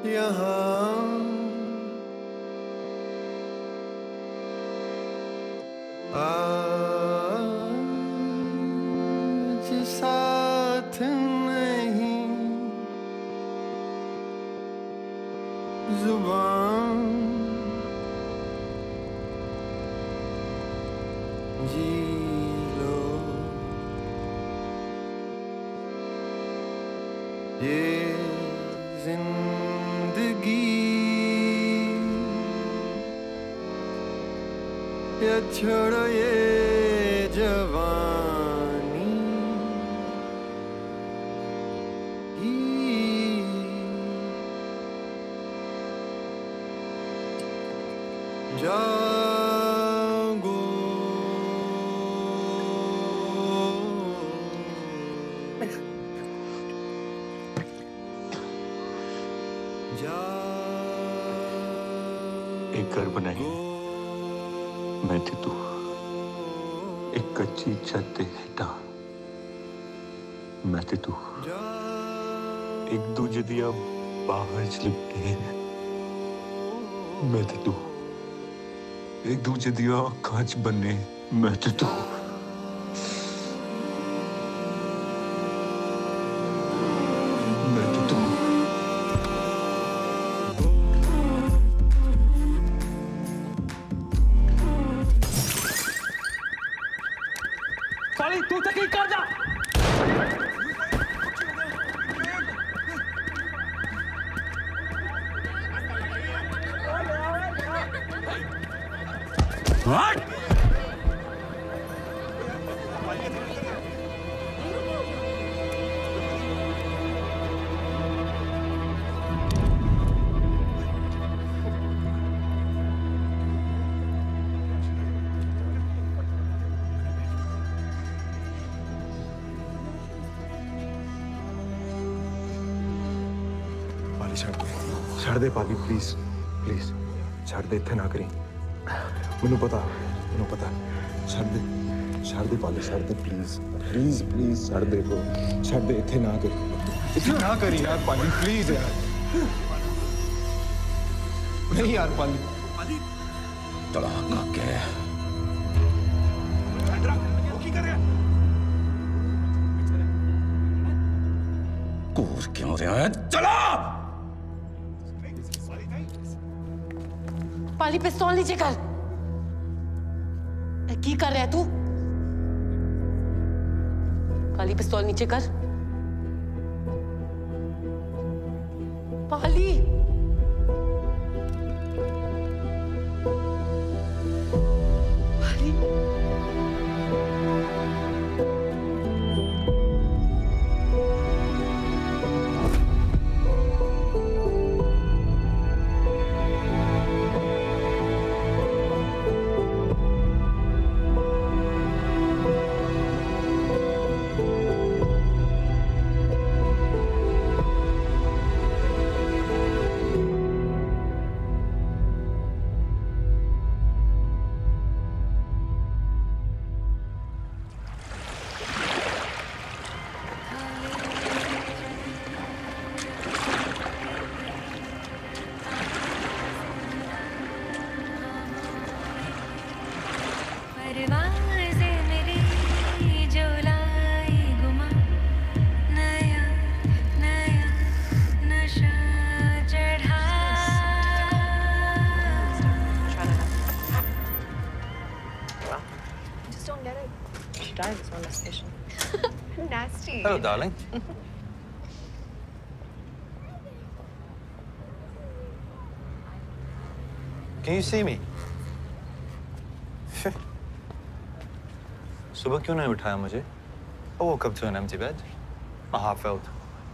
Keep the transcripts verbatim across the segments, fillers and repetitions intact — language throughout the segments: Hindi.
यहाँ आज साथ नहीं जुबान जी लो ये जिंदगी या छोड़ो ये जवानी ही जागो एक घर बनाई मैं ते तू एक कच्ची छत ते हेठा मैं ते तू एक दूजे दिया बाहर लिपटे मैं ते तू एक दूजे दिया अखां च बन्ने मैं ते तू मैं ते तू साली तू तक ही कर जा। What? पाली छड़ दे छड़ दे पाली प्लीज प्लीज छड़ दे इत्थे ना करी मैनू पता मैनू पता छड़ दे छड़ दे पाली छड़ दे प्लीज प्लीज प्लीज छड़ दे को छड़ दे इत्थे ना करी इत्थे ना करी यार पाली प्लीज यार नहीं यार पाली पाली तलाक का क्या है कोर क्यों रहा है चला पाली पिस्तौल नीचे कर की कर रहा है तू पाली पिस्तौल नीचे कर पाली पाली On the station. Nasty. Hello, darling. Can you see me? सुबह क्यों नहीं उठाया मुझे? I woke up to an empty bed. My heart felt.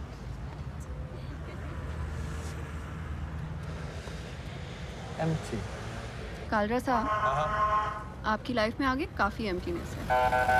Empty. Kalra साहब, आपकी लाइफ में आगे काफी एम्प्टीनेस है।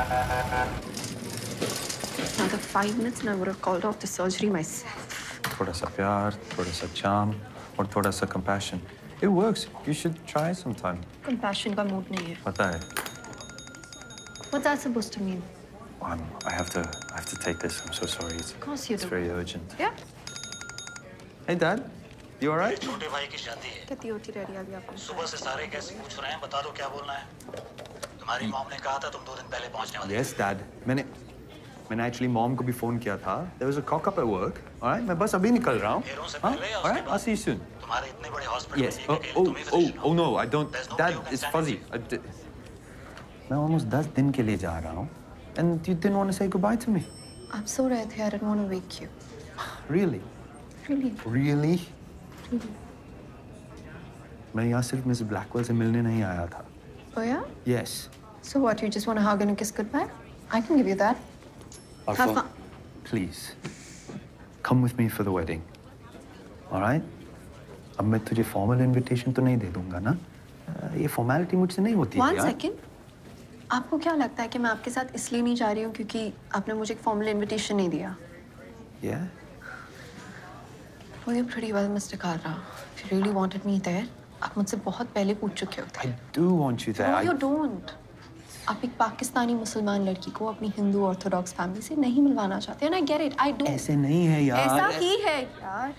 Another five minutes and I would have called off the surgery myself. थोड़ा सा प्यार, थोड़ा सा charm, और थोड़ा सा compassion. It works. You should try sometime. Compassion का mood नहीं है. पता है. What's that supposed to mean? I'm, I have to. I have to take this. I'm so sorry. It's, Of course you it's do. very urgent. Yeah. Hey, Dad. You all right? छोटे भाई की शादी है। कितनी होती रह रही है अभी आपने? सुबह से सारे गेस्ट पूछ रहे हैं, बता दो क्या बोलना है। तुम्हारी मॉम ने कहा था तुम दो दिन पहले पहुंचने वाले। Yes, Dad. मैंने मैंने actually mom को भी phone किया था. There was a cock up at work. All right, मैं बस अभी निकल रहा हूँ. फेरों से हाँ? पहले या All right, उसके I'll see you soon. तुम्हारे इतने बड़े हॉस्पिटल Yes. में Oh, एक अकेले oh, तुम ही oh, physician oh हो। no, I don't. There's nobody Dad, who can it's stand fuzzy. with I di- मैं almost दस दिन के लिए जा रहा हूँ. And you didn't want to say goodbye to me. आप सो रहे थे, I didn't want to wake you. Really? Really? Really? Really? मैं यहाँ सिर्फ मिस ब्लैकवेल से मिलने नहीं आया था. Oh yeah? Yes. So what? You just want to hug and a kiss goodbye? I can give you that. Have Arfa, fun. please, come with me for the wedding. All right? अब मैं तुझे formal invitation तो नहीं दे दूँगा ना? ये formality मुझसे नहीं होती है One यार. second. आपको क्या लगता है कि मैं आपके साथ इसलिए नहीं जा रही हूँ क्योंकि आपने मुझे एक formal invitation नहीं दिया? Yeah? Well, you're pretty well, Mister Karra. If you really wanted me there, आप मुझसे बहुत पहले पूछ चुके होते. I do want you there. No, I- you don't. आप एक पाकिस्तानी मुसलमान लड़की को अपनी हिंदू ऑर्थोडॉक्स फैमिली से नहीं मिलवाना चाहते हैं. I get it. I do. ऐसे नहीं है यार. ऐसा ही है यार.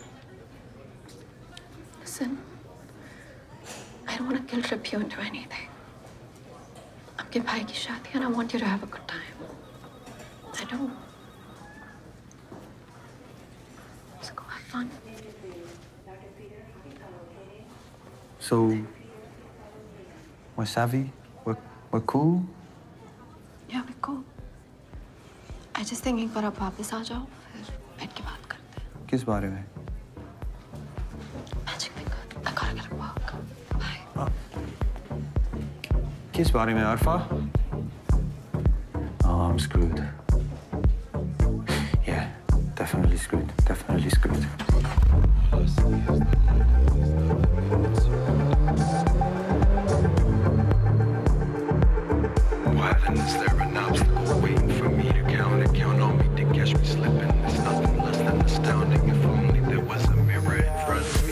Listen, I don't want to guilt trip you into anything. आपके भाई की शादी है and I want you to have a good time. I do. So go have fun. So, we're savvy. We're we're cool. Yeah, we're cool. I just think एक बार आप वापस आ जाओ, फिर बैठ के बात करते हैं. किस बारे में? Magic finger. I gotta get a walk. Bye. किस बारे में, Arfa? Oh, I'm screwed. Yeah, definitely screwed. Definitely screwed. Why then is there an obstacle waiting for me to count and count on me to catch me slipping? It's nothing less than astounding. If only there was a mirror in front of me.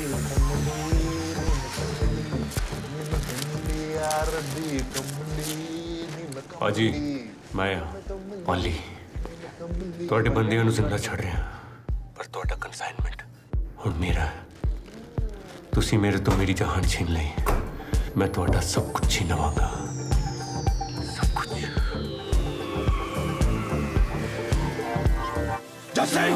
ਭਾਜੀ ਮੈਂ ਪਾਲੀ ਤੁਹਾਡੇ ਬੰਦਿਆਂ ਨੂੰ ਜ਼ਿੰਦਾ ਛੱਡ ਰਿਹਾ ਪਰ ਤੁਹਾਡਾ ਕਨਸਾਈਨਮੈਂਟ ਹੁਣ ਮੇਰਾ ਹੈ ਤੁਸੀਂ ਮੇਰੇ ਤੋਂ ਮੇਰੀ ਜਾਨ ਛੀਨ ਲਈ ਮੈਂ ਤੁਹਾਡਾ ਸਭ ਕੁਝ ਛੀਨ ਲਵਾਂਗਾ ਸਭ ਕੁਝ ਜੱਸੇ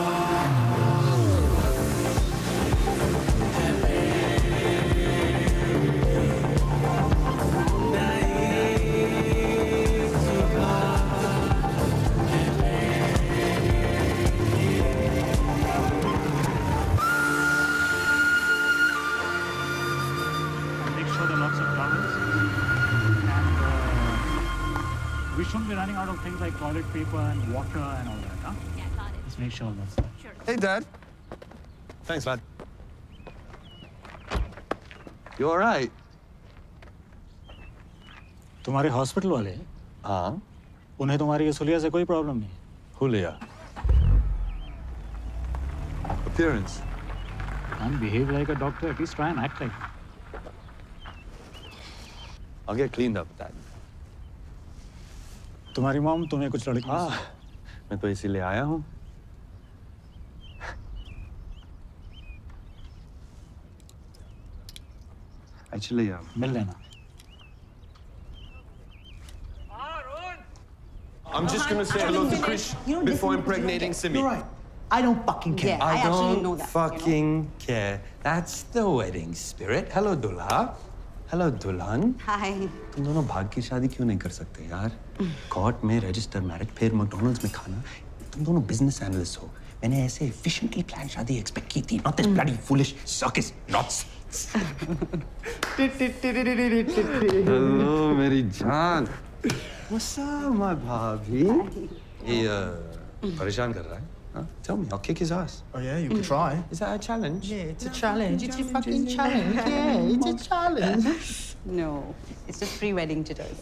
We shouldn't be running out of things like toilet paper and water and all that, huh? Yeah, got it. Let's make sure that's that. Sure. Hey, Dad. Thanks, lad. You all right? तुम्हारे हॉस्पिटल वाले हाँ उन्हें तुम्हारी इस हुलिया से कोई प्रॉब्लम नहीं. Julia. Appearance. And behave like a doctor. At least try and act like. I'll get cleaned up, Dad. तुम्हारी मॉम तुम्हें कुछ लड़की. हाँ मैं तो इसीलिए आया हूँ. Actually, yeah. मिल लेना. I'm just gonna say hello to Krish before impregnating Simi. You're right. I don't fucking care. Yeah, I, I actually don't know that. fucking care. That's the wedding spirit. Hello, Dulha. Hello, Dulhan. Hi. तुम दोनों भाग की शादी क्यों नहीं कर सकते यार? कोर्ट में रजिस्टर मैरिज फिर मैकडॉनल्ड्स में खाना. तुम दोनों बिजनेस एनालिस्ट हो. मैंने ऐसे efficiently प्लान शादी एक्सपेक्ट की थी. Not this bloody foolish circus nonsense. Hello, मेरी जान. What's up, my भाभी? ये परेशान कर रहा है? Huh? Tell me, I'll kick his ass. Oh yeah, you could try. Is that a challenge? Yeah, it's a challenge. It's a fucking challenge. Yeah, it's a challenge. No, it's just pre-wedding jitters.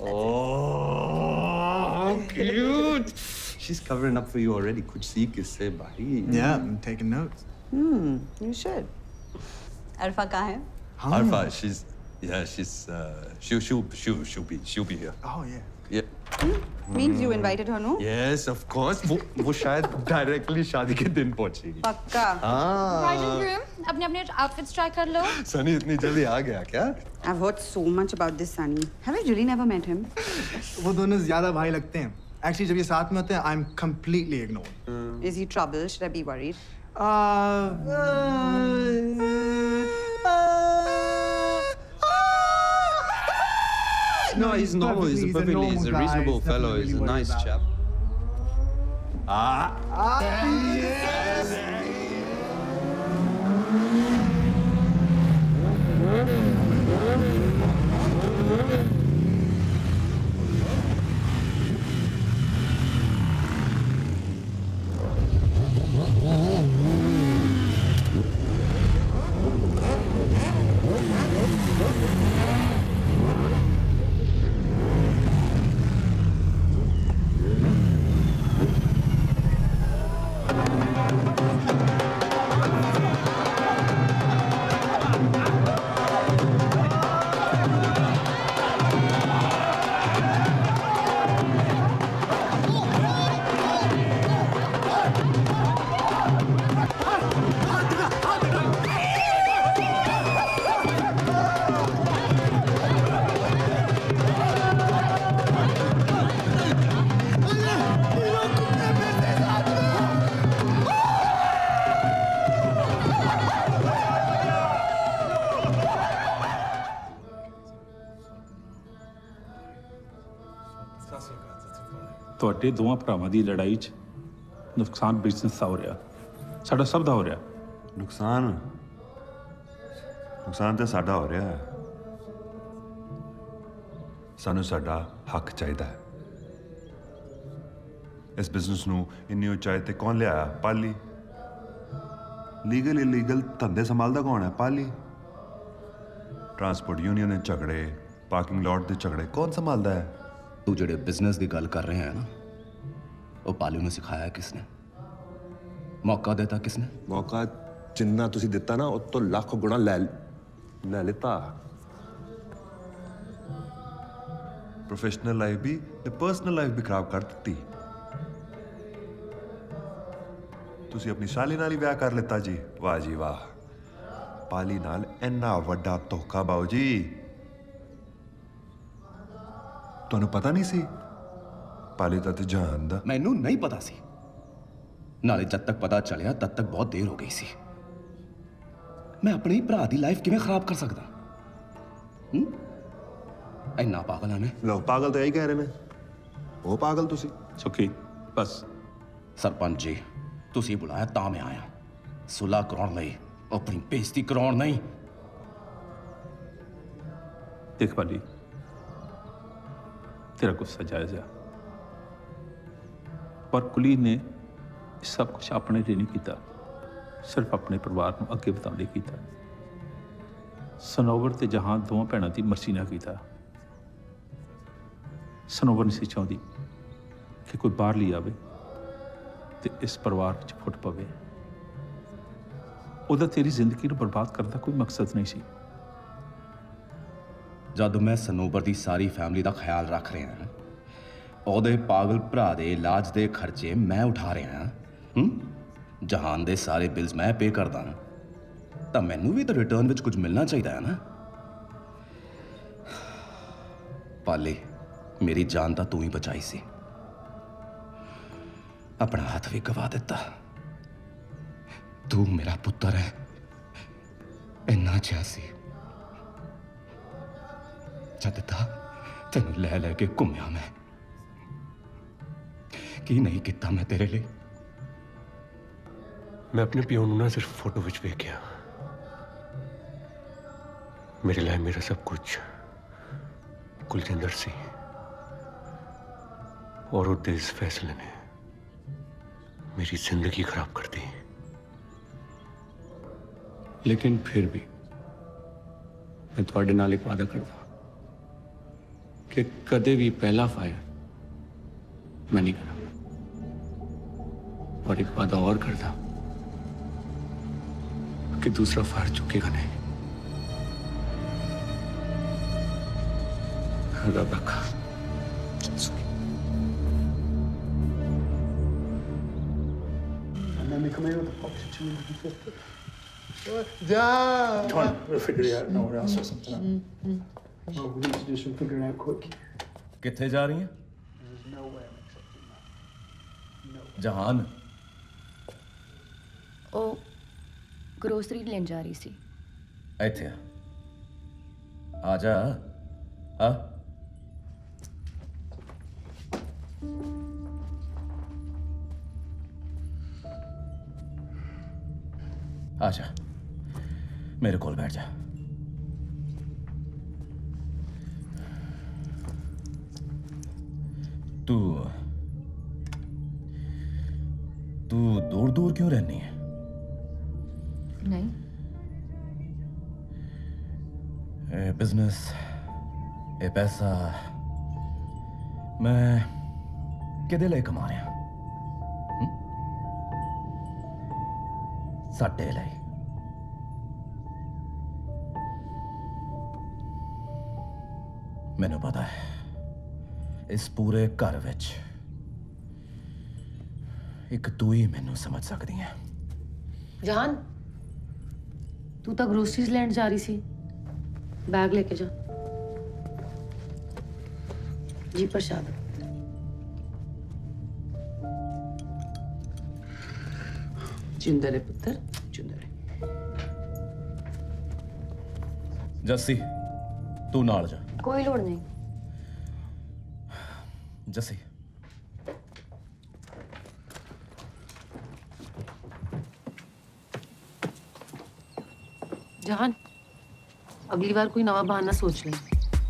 Oh, cute. She's covering up for you already. Kuch see kisse bhai. Yeah, I'm taking notes. Hmm, you should. Arfa kahan hai? Arfa, she's yeah, she's uh, she'll she'll she'll she'll be she'll be here. Oh yeah. Yeah. Means you invited her, no? Yes, of course. वो वो शायद डायरेक्टली शादी के दिन पहुंचेगी। पक्का। Bride and groom, अपने अपने outfits try कर लो। सनी इतनी जल्दी आ गया क्या? I've heard so much about this Sunny. Have I really never met him? वो दोनों ज्यादा भाई लगते हैं। Actually जब ये साथ में होते हैं, I'm completely ignored. Is he trouble? Should I be worried? Uh, No, he's normal. He's a perfectly, he's a reasonable fellow. He's a nice chap. Ah. ਤੁਹਾਡੇ ਦੋਵਾਂ ਭਰਾਵਾਂ ਦੀ ਲੜਾਈ 'ਚ ਨੁਕਸਾਨ ਬਿਜ਼ਨਸ ਦਾ ਹੋ ਰਿਹਾ, ਸਾਡਾ ਸਭ ਦਾ ਹੋ ਰਿਹਾ। ਨੁਕਸਾਨ ਨੁਕਸਾਨ ਤਾਂ ਸਾਡਾ ਹੋ ਰਿਹਾ ਹੈ। ਸਾਨੂੰ ਸਾਡਾ ਹੱਕ ਚਾਹੀਦਾ ਹੈ। ਇਸ ਬਿਜ਼ਨਸ ਨੂੰ ਇੰਨੀ ਉਚਾਈ ਤੇ ਕੌਣ ਲਿਆਇਆ? ਪਾਲੀ। ਲੀਗਲ ਇਲੀਗਲ ਧੰਦੇ ਸੰਭਾਲਦਾ ਕੌਣ ਹੈ? ਪਾਲੀ। ਟਰਾਂਸਪੋਰਟ ਯੂਨੀਅਨ ਦੇ ਝਗੜੇ, ਪਾਰਕਿੰਗ ਲਾਟ ਦੇ ਝਗੜੇ ਕੌਣ ਸੰਭਾਲਦਾ ਹੈ? तू जेडे बिजनेस की गल कर रहे हैं ना, वो पालू ने सिखाया किसने? मौका देता किसने? मौका जिन्ना तुसी दिता ना उस तो लाख गुना ले ले लेता। प्रोफेशनल लाइफ भी ते पर्सनल लाइफ भी खराब कर दी। तुसी अपनी साली नाल ही ब्याह कर लेता जी। वाह जी वाह, पाली नाल इन्ना वड्डा धोखा बाऊ जी। ਤੁਹਾਨੂੰ ਪਤਾ ਨਹੀਂ ਸੀ? ਪਾਲੀ ਤਾਂ ਤੇ ਜਾਨ ਦਾ। ਮੈਨੂੰ ਨਹੀਂ ਪਤਾ ਸੀ। ਨਾਲੇ ਜਦ ਤੱਕ ਪਤਾ ਚੱਲਿਆ ਤਦ ਤੱਕ ਬਹੁਤ ਦੇਰ ਹੋ ਗਈ ਸੀ। ਮੈਂ ਆਪਣੇ ਹੀ ਭਰਾ ਦੀ ਲਾਈਫ ਕਿਵੇਂ ਖਰਾਬ ਕਰ ਸਕਦਾ? ਹੂੰ? ਇੰਨਾ ਪਾਗਲ ਆ ਮੈਂ। ਲੋਕ ਪਾਗਲ ਤਾਂ ਇਹੀ ਕਹਿ ਰਹੇ ਨੇ। ਉਹ ਪਾਗਲ ਤੁਸੀਂ। ਸੁਖੀ ਬਸ। ਸਰਪੰਚ ਜੀ ਤੁਸੀਂ ਬੁਲਾਇਆ ਤਾਂ ਮੈਂ ਆਇਆ। ਸੁਲਾ ਕਰਾਉਣ ਲਈ, ਆਪਣੀ ਬੇਇੱਜ਼ਤੀ ਕਰਾਉਣ ਨਹੀਂ। ਦੇਖ ਪਾਲੀ, तेरा गुस्सा जायज है, पर कुली ने सब कुछ अपने लिए नहीं किया, सिर्फ अपने परिवार को अगे बढ़ाने किया। सनोवर ते जहां दोवां भैणां दी मर्जी नाल किया। सनोवर नहीं सी चाहती कि कोई बाहर ली आवे ते इस परिवार च फुट पवे। उहदा तेरी जिंदगी नूं बर्बाद करने का कोई मकसद नहीं सी। जब मैं सनोबर की सारी फैमिली का ख्याल रख रहा हाँ, ਉਹਦੇ पागल भरा के इलाज के खर्चे मैं उठा रहा हाँ, जहान के सारे बिल्स मैं पे करदा हाँ, तो मैनू भी तो रिटर्न में कुछ मिलना चाहिए है ना। पाले मेरी जान तो तू ही बचाई सी, अपना हाथ भी गवा दिता। तू मेरा पुत्र है, इन्ना चासी जदता तेन लै लैके घूमया मैं की नहीं किता मैं तेरे लिए। मैं अपने पिओ नूं ना सिर्फ फोटो विच वेखिया। मेरे लिए मेरा सब कुछ कुलजिंदर सी, और उसके इस फैसले ने मेरी जिंदगी खराब कर दी। लेकिन फिर भी मैं तुहाडे नाल एक वादा करदा कि कदे भी पहला फायर मैं नहीं करा, और एक वादा और करता कि दूसरा फायर चुकेगा नहीं। रब रखा। Can we come here with the pops and chili and fifty? Ja. Come on, we'll figure it out. Nowhere else or something. Out. No, we need to do some figuring out quick. किथे जा रही हैं? There's no way I'm accepting that. No. जहान ओ ग्रोसरी लेन जा रही सी। ਇੱਥੇ ਆ ਆ ਜਾ ਹਾਂ आ जा मेरे कोल बैठ जा। तू तू दूर दूर क्यों रहनी है? नहीं ए बिजनेस ए पैसा मैं किदे लिए कमा रहा साडे लिए। मैनू पता है इस पूरे घर विच एक तू ही मैनू समझ सकती है। जहान तू तो ग्रोसरीज लैंड जा रही सी, बैग लेके जा। जी प्रसाद जिंदा रे पुत्र जिंदा रे। जस्सी तू नाल जा। कोई लोड़ नहीं। जस्सी जहान अगली बार कोई नवा बहाना सोच ले।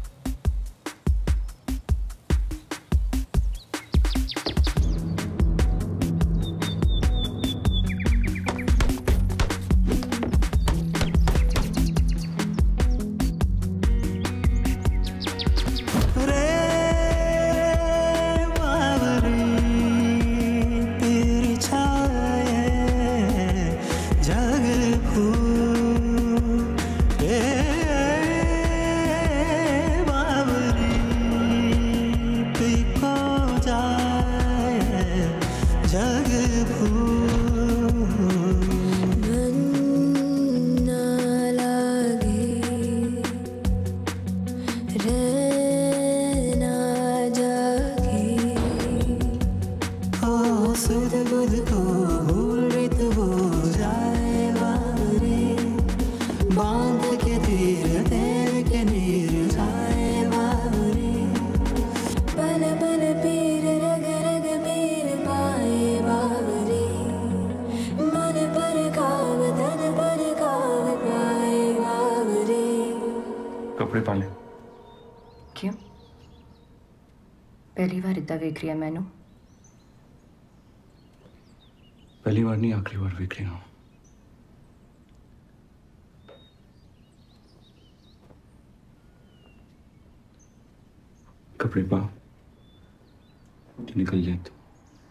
पहली बार इतना वेख रही है मैनू। पहली बार नहीं आखिरी बार वेख रही हूं। कपड़े पा निकल जाए तो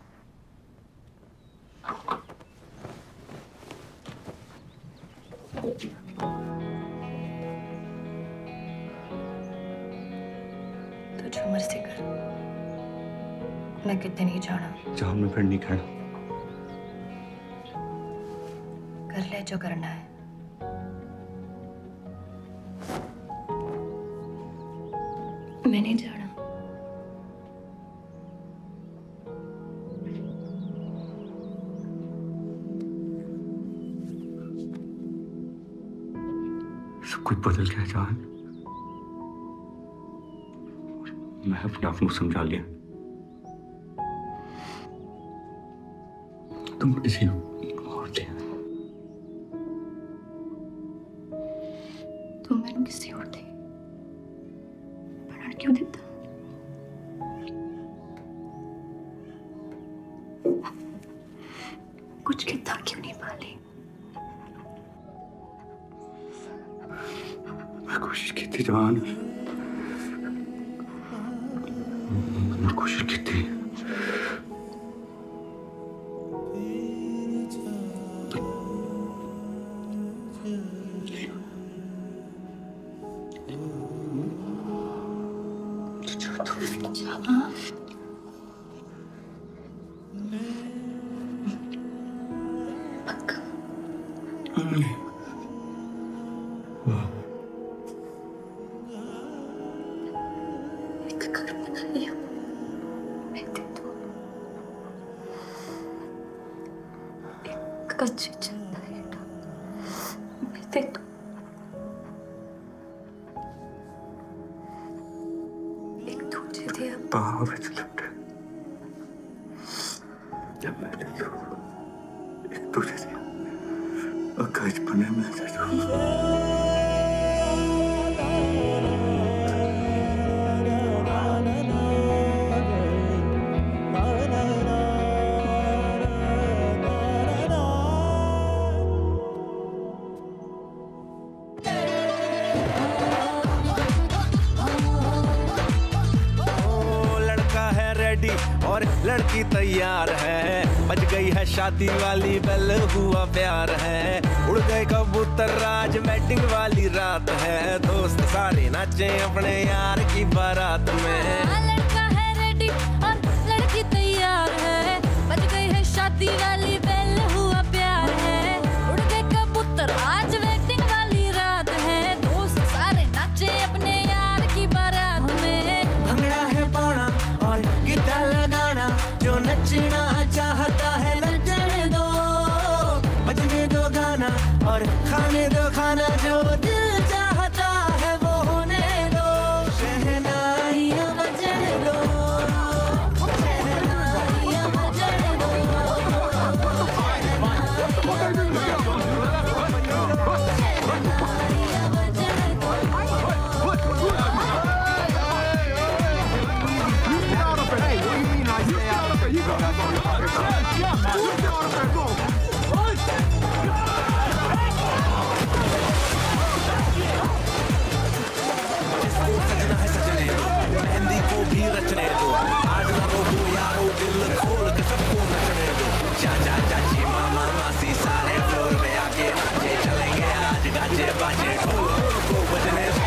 तो जो मर्जी कर, मैं कितने नहीं जाना। जहां में फिर नहीं कहना। कर ले जो करना है। मैं नहीं जाना। सब कुछ बदल गया जान। मैं अपने आप को समझा लिया। तुम किसी और थे। तू मैंने किसी और थे बनाने क्यों देता? कुछ कितना क्यों नहीं पाली? मैं कोशिश की थी जान, मैं कोशिश की थी। एक घर बनाइए, मैं दे दूँ। एक कच्ची छत है, मैं दे दूँ। एक तुझे दिया, बाहों में लुटे। जब मैंने तो एक तुझे दिया, और बचपने में दे दूँ। और लड़की तैयार है, बज गई है शादी वाली बेल, हुआ प्यार है, उड़ गए कबूतर राज, मैटिंग वाली रात है, दोस्त सारे नाचे अपने यार की बारात में। लड़का है रेडी और लड़की तैयार है, बज गई है शादी वाली बेल, हुआ प्यार है, उड़ गए कबूतर आज वेटिंग वाली रात है, दोस्त सारे नाचे अपने यार की बारात में। भंगड़ा है पाना और गिटार लगाना, जो नचना चाहता है नचने दो, बजने दो गाना और खाने दो खाना, जो दिल चाहता है वो होने दो, शहनाइयाँ बजने दो, शहनाइयाँ बजने दो, मेहंदी को भी रचने दो, आज ना रोको यारो, दिल खोल के सबको नचने दो, चाचा चाची मामा मासी सारे फ्लोर पे आके नाचे, चलेंगे आज गाजे बाजे ढोल को बजने दो।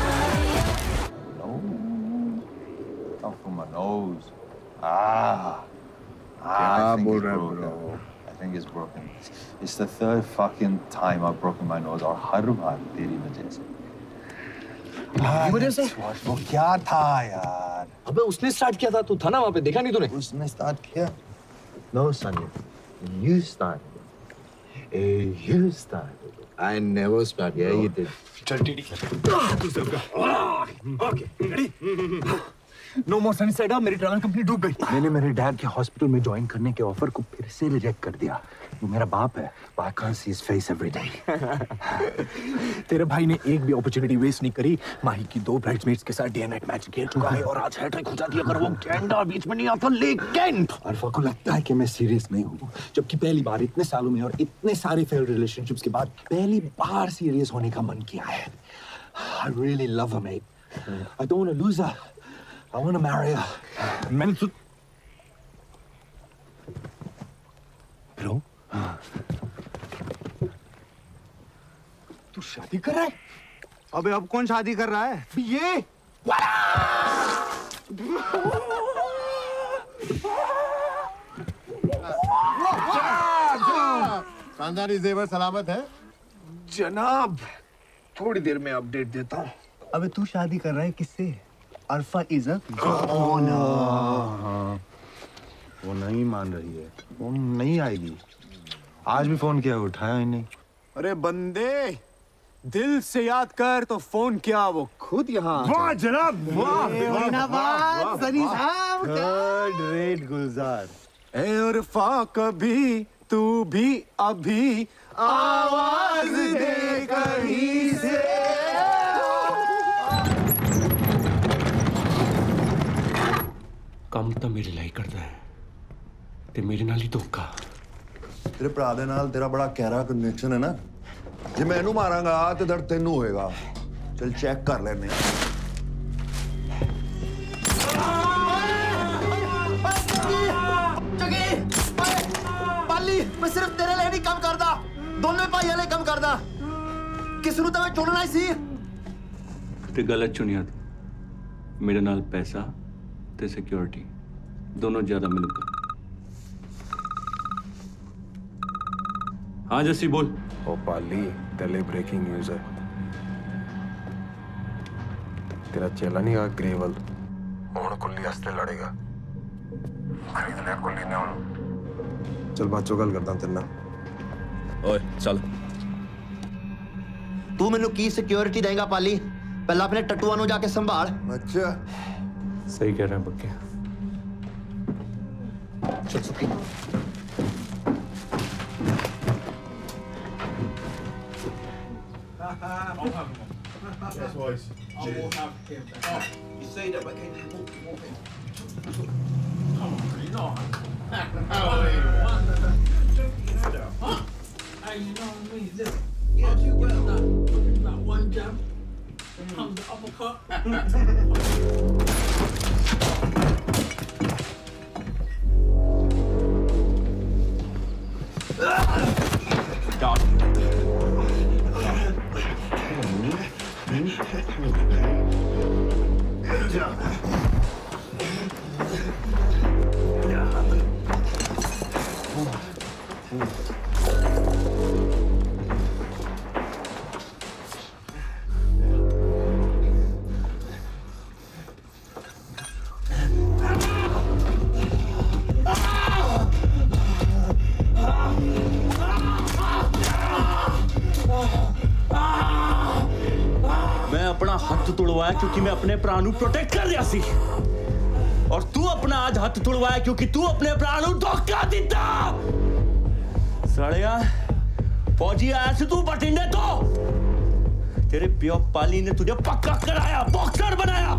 Come from my nose. Ah. Ah, I think it's broken. I think it's broken. It's the third fucking time I've broken my nose, और हर बार तेरी वजह से। मेरी वजह से? वो क्या था यार? अबे उसने स्टार्ट किया था, तू था ना वहाँ पे, देखा नहीं तूने? उसने स्टार्ट किया? No, Sunny. You started. Hey, you started. I never started. Yeah, you did. चल टीडी तू सबका okay ready no more sunset. मेरी ट्रैवल कंपनी डूब गई। मैंने मेरे डैड के हॉस्पिटल में ज्वाइन करने के ऑफर को फिर से रिजेक्ट कर दिया। वो मेरा बाप है, but I can't see his face every day. तेरे भाई ने एक भी अपॉर्चुनिटी वेस्ट नहीं करी। माही की दो ब्राइड्समेड्स के साथ डे नाइट मैच खेल चुका है और आज हैट्रिक हो जाती है अगर वो कैंडा बीच में नहीं आता। लेकिन अल्फा को लगता है कि मैं सीरियस नहीं हूँ, जबकि पहली बार इतने सालों में और इतने सारे फेल्ड रिलेशनशिप्स के बाद पहली बार सीरियस होने का मन किया है। I really love her, mate. I don't want to lose her. I want to marry her. मैंने तो ब्रो तू शादी कर रहा है? अबे अब कौन शादी कर रहा है? ये खानदानी जेवर सलामत है जनाब। थोड़ी देर में अपडेट देता हूँ। अबे तू शादी कर रहा है किससे? अल्फा इज अ वो नहीं मान रही है, वो नहीं आएगी। आज भी फोन किया, उठाया ही नहीं। अरे बंदे, दिल से याद कर तो फोन किया, वो खुद यहाँ। वाह जनाब, वाह सनी साहब, गुड रेट गुलजार। ए उर्फा कभी तू भी अभी आवाज दे कहीं से। ਕੰਮ ਤਾਂ ਮੇਰੇ ਲਈ ਕਰਦਾ ਹੈ ਤੇ ਮੇਰੇ ਨਾਲ ਹੀ ਧੋਖਾ। ਤੇਰੇ ਭਰਾ ਦੇ ਨਾਲ ਤੇਰਾ ਬੜਾ ਗਹਿਰਾ ਕਨੈਕਸ਼ਨ ਹੈ ਨਾ। ਜੇ ਮੈਂ ਇਹਨੂੰ ਮਾਰਾਂਗਾ ਤੇ ਦਰਦ ਤੈਨੂੰ ਹੋਏਗਾ। ਚਲ ਚੈੱਕ ਕਰ ਲੈਨੇ ਆ। जगी, पाली, मैं सिर्फ तेरे लिए नहीं कम करदा, दोनों भाइयों लिए कम करदा। किस ਨੂੰ ਤਾਂ ਮੈਂ ਚੁਣਨਾ ਹੀ ਸੀ। ਤੇ ਗਲਤ ਚੁਣਿਆ ਤੂੰ। ਮੇਰੇ ਨਾਲ ਪੈਸਾ ਤੇ ਸਿਕਿਉਰਿਟੀ ਦੋਨੋਂ ਜ਼ਿਆਦਾ ਮਿਲੂਗਾ। हाँ जस्सी बोल। ओ पाली, तेरे ब्रेकिंग न्यूज़ है। तेरा चेला नहीं आ ग्रेवल, हुण कुल्ली हस्ते लड़ेगा। खरीद लिया कुल्ली ने हुण। चल बात चो गल करदा तेरे नाल। ओए चल। तू मैनू की सिक्योरिटी देगा पाली? पहला अपने टट्टुआ नू जाके संभाल। अच्छा सही कह रहे हैं बक्के। चल सुखी। Yes, boys. I will have him. Oh, you say that, but can you walk, walk in? Come on, you know. Oh, you know that, huh? Hey, you know what I mean? This, yeah, you well that, that one jab, comes the uppercut. God. मैं अपना हथ तुड़वाया क्योंकि मैं अपने भरा नू प्रोटेक्ट कर रहा सी, और तू अपना आज हथ तुड़वाया क्योंकि तू अपने भरा नू धोखा दिता। सालिया फौजी आया सी तू बठिंडे तो, तेरे प्यो पाली ने तुझे पक्का कराया, बॉक्सर बनाया।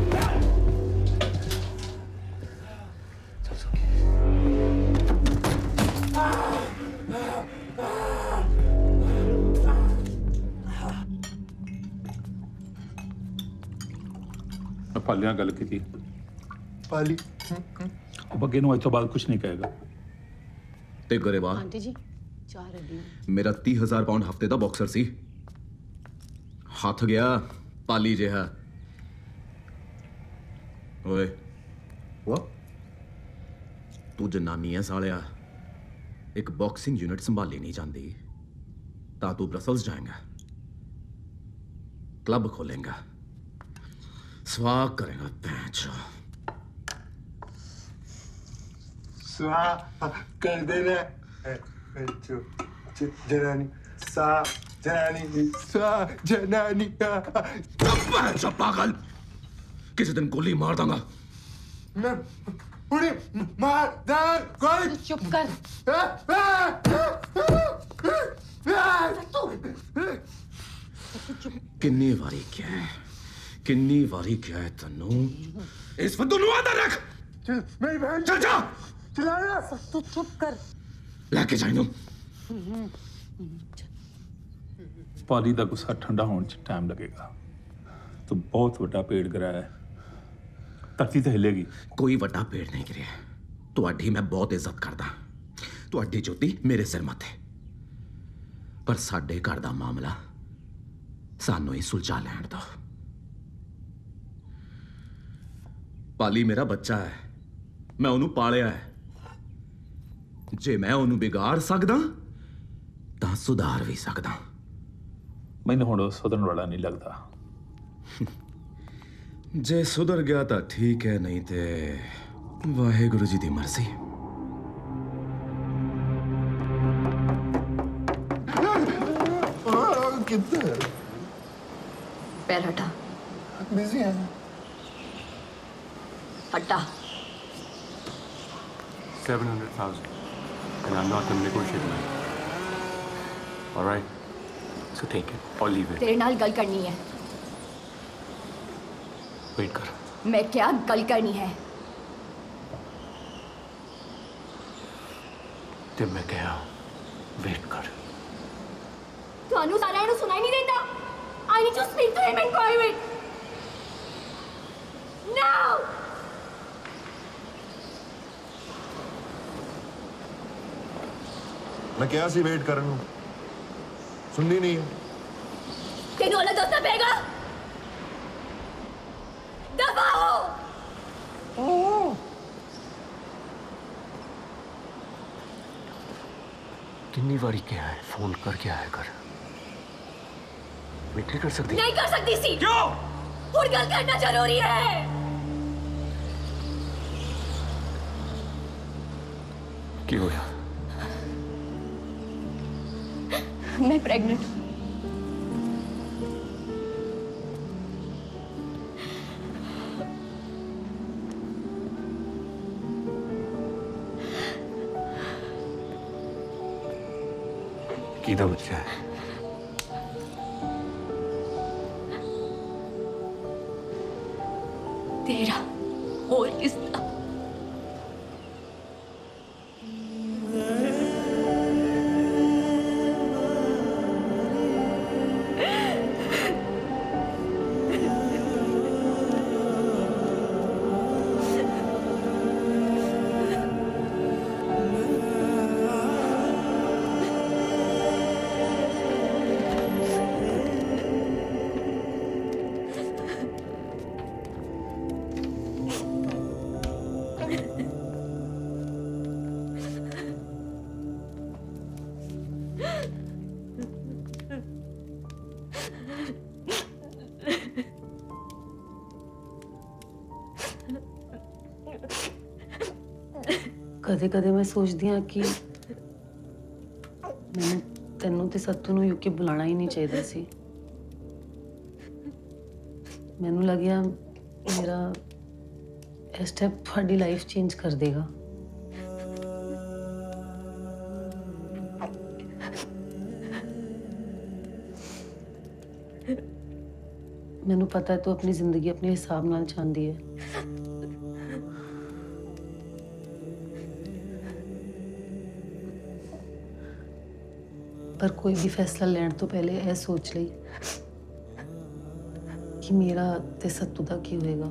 पाली ਨਾਲ ਗੱਲ ਕੀਤੀ। पाली ਉਹ ਬੱਗੇ ਨੂੰ ਅੱਜ ਤੋਂ ਬਾਅਦ ਕੁਝ ਨਹੀਂ ਕਹੇਗਾ। ਤੇ ਗਰੇਵਾ आंटी जी चार अड्डी मेरा तीह हजार पाउंड हफ्ते का बॉक्सर सी, हथ गया पाली जिहा। ओए What? तू जनानी है सालिया, एक बॉक्सिंग यूनिट संभाली नहीं जाती, ता तू ब्रसल्स जाएगा, क्लब खोलेगा, स्वाग करेगा पैंचो। स्वाग कर देना जो जनानी सा जनानी सा जनानी। पैंचो पागल, किसी दिन गोली मार दूंगा। मैं उन्हें मार दार गोली। चुप कर। किन्नी वारी क्या है, किन्नी वारी क्या है तन्नू, इस पर दोनों आदर रख। चल मेरी बहन चल जा। चलाया तू चुप कर। लेके जाइनो। ਪਾਲੀ ਦਾ ਗੁੱਸਾ ਠੰਡਾ ਹੋਣ 'ਚ ਟਾਈਮ ਲੱਗੇਗਾ। ਤੂੰ ਬਹੁਤ ਵੱਡਾ ਪੇੜ ਗਿਰਾਇਆ ਹੈ, ਧਰਤੀ ਤੇ ਹਿੱਲੇਗੀ। ਕੋਈ ਵੱਡਾ ਪੇੜ ਨਹੀਂ ਗਿਰਿਆ, ਤੁਹਾਡੀ ਮੈਂ ਬਹੁਤ ਇੱਜ਼ਤ ਕਰਦਾ, ਤੁਹਾਡੀ ਜੋਤੀ ਮੇਰੇ ਸਿਰ ਮੱਥੇ, ਪਰ ਸਾਡੇ ਘਰ ਦਾ ਮਾਮਲਾ ਸਾਨੂੰ ਹੀ ਸੁਲਝਾ ਲੈਣ ਦਿਓ। ਪਾਲੀ ਮੇਰਾ ਬੱਚਾ ਹੈ, ਮੈਂ ਉਹਨੂੰ ਪਾਲਿਆ ਹੈ, ਜੇ ਮੈਂ ਉਹਨੂੰ ਵਿਗਾੜ ਸਕਦਾ ਤਾਂ ਸੁਧਾਰ ਵੀ ਸਕਦਾ। ਮੈਨੂੰ ਹੁਣ ਸੁਧਰਨ ਵਾਲਾ ਨਹੀਂ ਲੱਗਦਾ। ਜੇ ਸੁਧਰ ਗਿਆ ਤਾਂ ਠੀਕ ਹੈ, ਨਹੀਂ ਤੇ ਵਾਹਿਗੁਰੂ ਜੀ ਦੀ ਮਰਜ਼ੀ। कितना पैर हटा। बिजी है हटा। Seven hundred thousand, and I'm not going to negotiate man. All right, so take it or leave it. तेरे नाल गल करनी है। Wait कर। मैं क्या गल करनी है? ते मैं क्या वेट कर। ਤੁਹਾਨੂੰ ਸਾਰਿਆਂ ਨੂੰ ਸੁਣਾਈ ਨਹੀਂ ਦਿੰਦਾ? I need to speak to him in private. Now! मैं क्या सी वेट करन ਨੂੰ ਸੁਣਨੀ ਨਹੀਂ ਹੈ। ਤੈਨੂੰ ਉਹਨਾਂ ਦੱਸਣਾ ਪਏਗਾ। ਦਬਾਓ। कितनी बारी क्या है फोन कर क्या है कर वेट नहीं कर सकती? नहीं कर सकती सी। क्यों? और गल करना जरूरी है। क्यों होया? मैं प्रेग्नेंट हूँ। किदा बच्चा है? तेरा और किसका? कदे कदे मैं सोचती हाँ कि मैंने तेनों ते सत्तू नूं यूके बुलाना ही नहीं चाहिए सी। मैनू लग्या मेरा स्टेप थोड़ी लाइफ चेंज कर देगा। मैनू पता है तू अपनी जिंदगी अपने हिसाब नाल चाहती है। पर कोई भी फैसला लेने तो पहले यह सोच ली कि मेरा ते सत्तू दा की होएगा।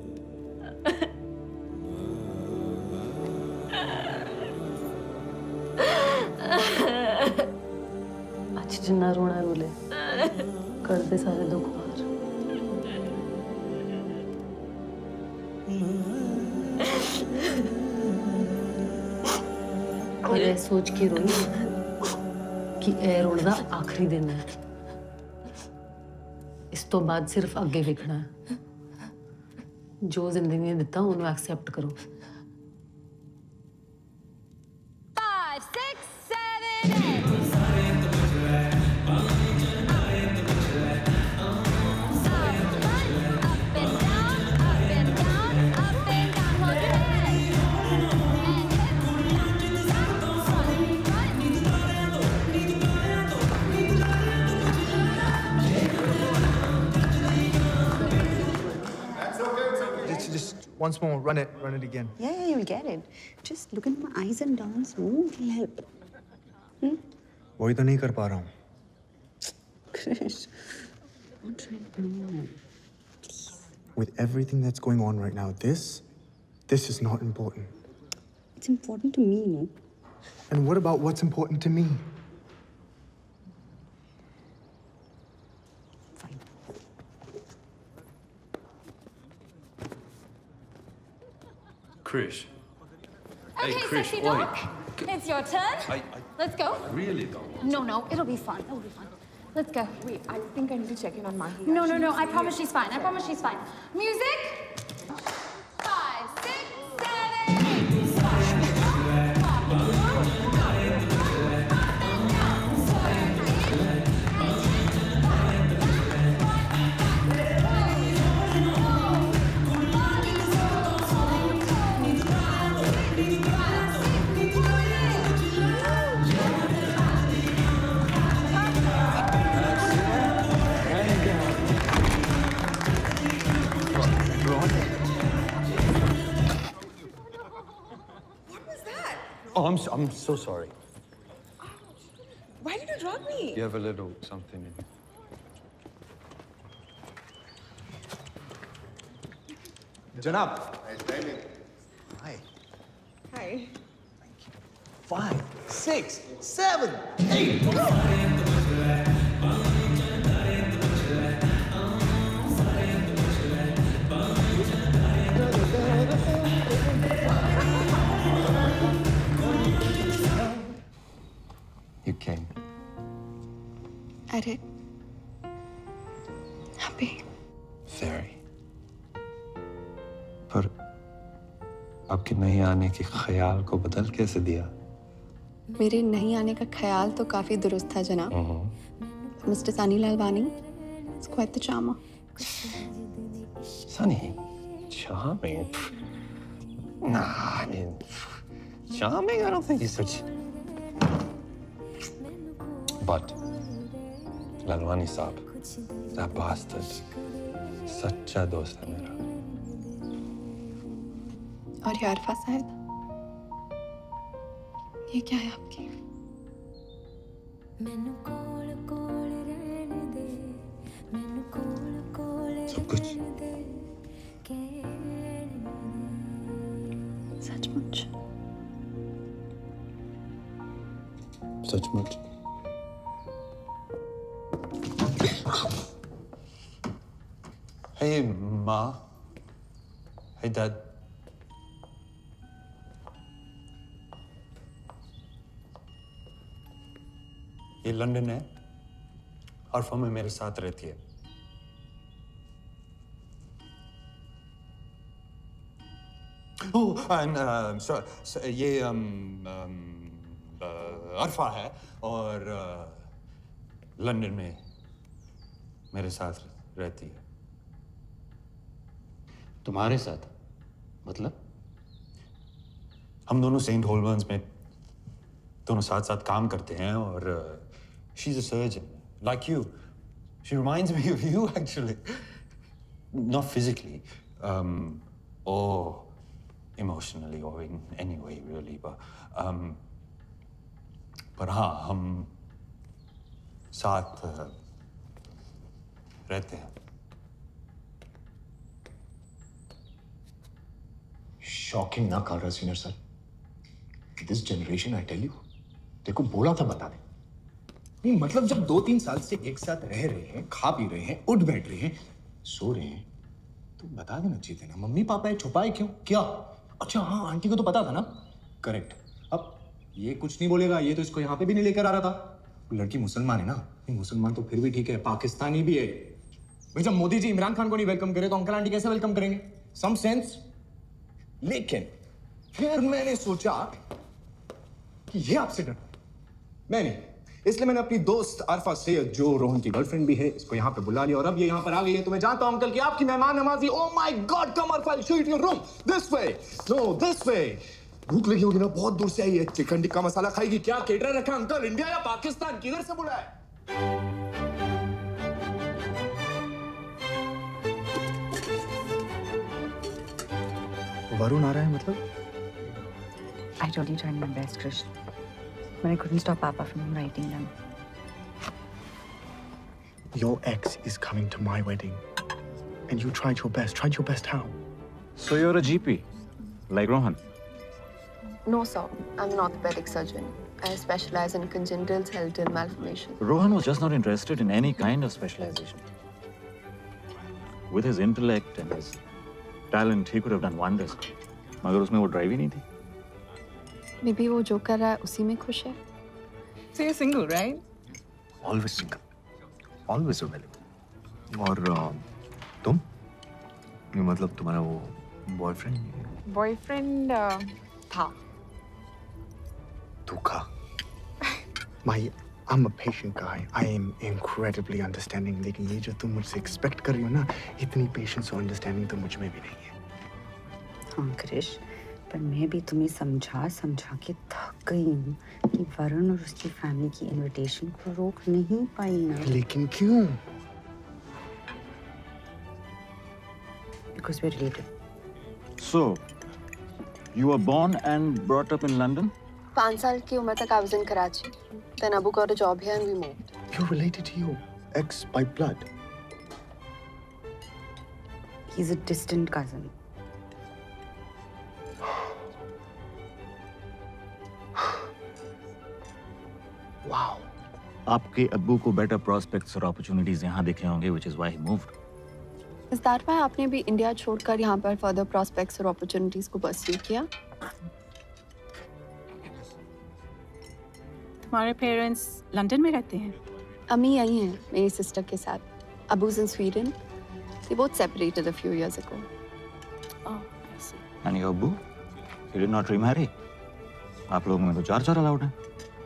आज जिन्ना रोना रोले कर दे सारे दुख पार। और यह सोच के रोई कि ए रोण दा आखिरी दिन है। इस तो बाद सिर्फ अगे वेखना है। जो जिंदगी ने दिता उन्हें एक्सेप्ट करो। Once more, run it, run it again. Yeah, yeah, you'll get it. Just look into my eyes and dance. No, it'll help. Hmm? वही तो नहीं कर पा रहा हूँ। Krish, don't try to no. Please. With everything that's going on right now, this, this is not important. It's important to me, no? And what about what's important to me? Krish. Okay, Hey, Krish, sexy wait. dog. It's your turn. I, I Let's go. really don't. No, no, it'll be fun. It'll be fun. Let's go. Wait, I think I need to check in on Mahi. No, no, no. I promise she's fine. I promise she's fine. Music. Five, six, seven, eight. Oh, I'm so, I'm so sorry. Why did you drop me? You have a little something in. Janab. Hi. Hi. Five, six, seven, eight. came. I did. Happy. Very. पर आपके नहीं आने के ख्याल को बदल कैसे दिया? मेरे नहीं आने का ख्याल तो काफी दुरुस्त था जनाब. Mister Sunny Lalwani is quite the charmer. Sunny, charming. Nah, I mean, charming. I don't think he's such. But Lalwani Saab, that bastard, सच्चा दोस्त है मेरा. और ये अरफा साहब, ये क्या है आपकी? सब कुछ. सचमुच. सचमुच. Hey, Ma. Hey, Dad. ये लंदन है. अरफा में मेरे साथ रहती है. ओह, and uh, so, so, ये um, um, uh, अरफा है और uh, लंदन में मेरे साथ रहती है. तुम्हारे साथ? मतलब? हम दोनों सेंट होलबर्न्स में दोनों साथ साथ काम करते हैं और she is a surgeon like you. She reminds me of you actually. Not physically और इमोशनली और इन एनी वे रियली. पर हाँ, हम साथ uh, रहते हैं. शॉकिंग ना कर रहा senior sir. This generation I tell you. देखो बोला था बता दे. नहीं मतलब जब दो तीन साल से एक साथ रह रहे हैं, खा पी रहे हैं, उठ बैठ रहे हैं, सो रहे हैं, तो बता देना चाहिए ना. मम्मी पापा है, छुपाए क्यों? क्या? अच्छा हाँ, आंटी को तो पता था ना. करेक्ट. अब ये कुछ नहीं बोलेगा. ये तो इसको यहाँ पे भी नहीं लेकर आ रहा था. लड़की मुसलमान है ना. मुसलमान तो फिर भी ठीक है, पाकिस्तानी भी है. भाई जब मोदी जी इमरान खान को नहीं वेलकम करे तो अंकल आंटी कैसे वेलकम करेंगे? Some sense. लेकिन फिर मैंने सोचा कि ये आपसे डर. मैंने इसलिए मैंने अपनी दोस्त अरफा सैयद, जो रोहन की गर्लफ्रेंड भी है, इसको यहाँ पे बुला लिया और अब ये यहाँ पर आ गई है. तो मैं जानता हूँ अंकल कि आपकी मेहमान नवाजी. Oh my god, come Arfa, show it your room. This way. No, this way. भूख लगी होगी ना, बहुत दूर से आई है. चिकन टिक्का मसाला खाएगी. क्या केटरर रखा अंकल? इंडिया या पाकिस्तान? किधर से बुलाया? वरुण आ रहा है मतलब? I told you tried my best, Krish. But I couldn't stop Papa from writing them. Your ex is coming to my wedding. And you tried your best. Tried your best how? So you're a G P, like Rohan? No, sir. I'm an orthopedic surgeon. I specialize in congenital skeletal malformation. Rohan was just not interested in any kind of specialization. With his intellect and his talent, he could have done wonders. मगर उसमें वो ड्राइव ही नहीं थी. Maybe वो जो कर रहा है उसी में खुश है. So you're single, right? Always single. Always available. और uh, तुम? ये मतलब तुम्हारा वो बॉयफ्रेंड? Boyfriend uh, था. Duka. My, I'm a patient guy. I am incredibly understanding. लेकिन ये जो तुम मुझसे expect कर रही हो ना, इतनी patience और understanding तो मुझ में भी नहीं है. हाँ क्रिश, पर मैं भी तुम्हें समझा समझा के थक गई हूँ कि वरुण और उसकी फैमिली की इनविटेशन को रोक नहीं पाई ना. लेकिन क्यों? Because we're related. So, you were born and brought up in London? पाँच साल की उम्र तक I was in Karachi. Then Abu got a job here and we moved. You're related to your ex by blood? He's a distant cousin. Wow. आपके अब्बू को better prospects और opportunities यहाँ दिखे होंगे, which is why he moved. Is that why आपने भी इंडिया छोड़कर यहाँ पर further prospects और opportunities को pursue किया? तुम्हारे पेरेंट्स लंदन में रहते हैं? अम्मी यहीं हैं मेरी सिस्टर के साथ. Abu's in Sweden. They both separated a few years ago. Oh, I see. And your Abu? He did not remarry. आप लोगों में तो चार चार अलाउड हैं.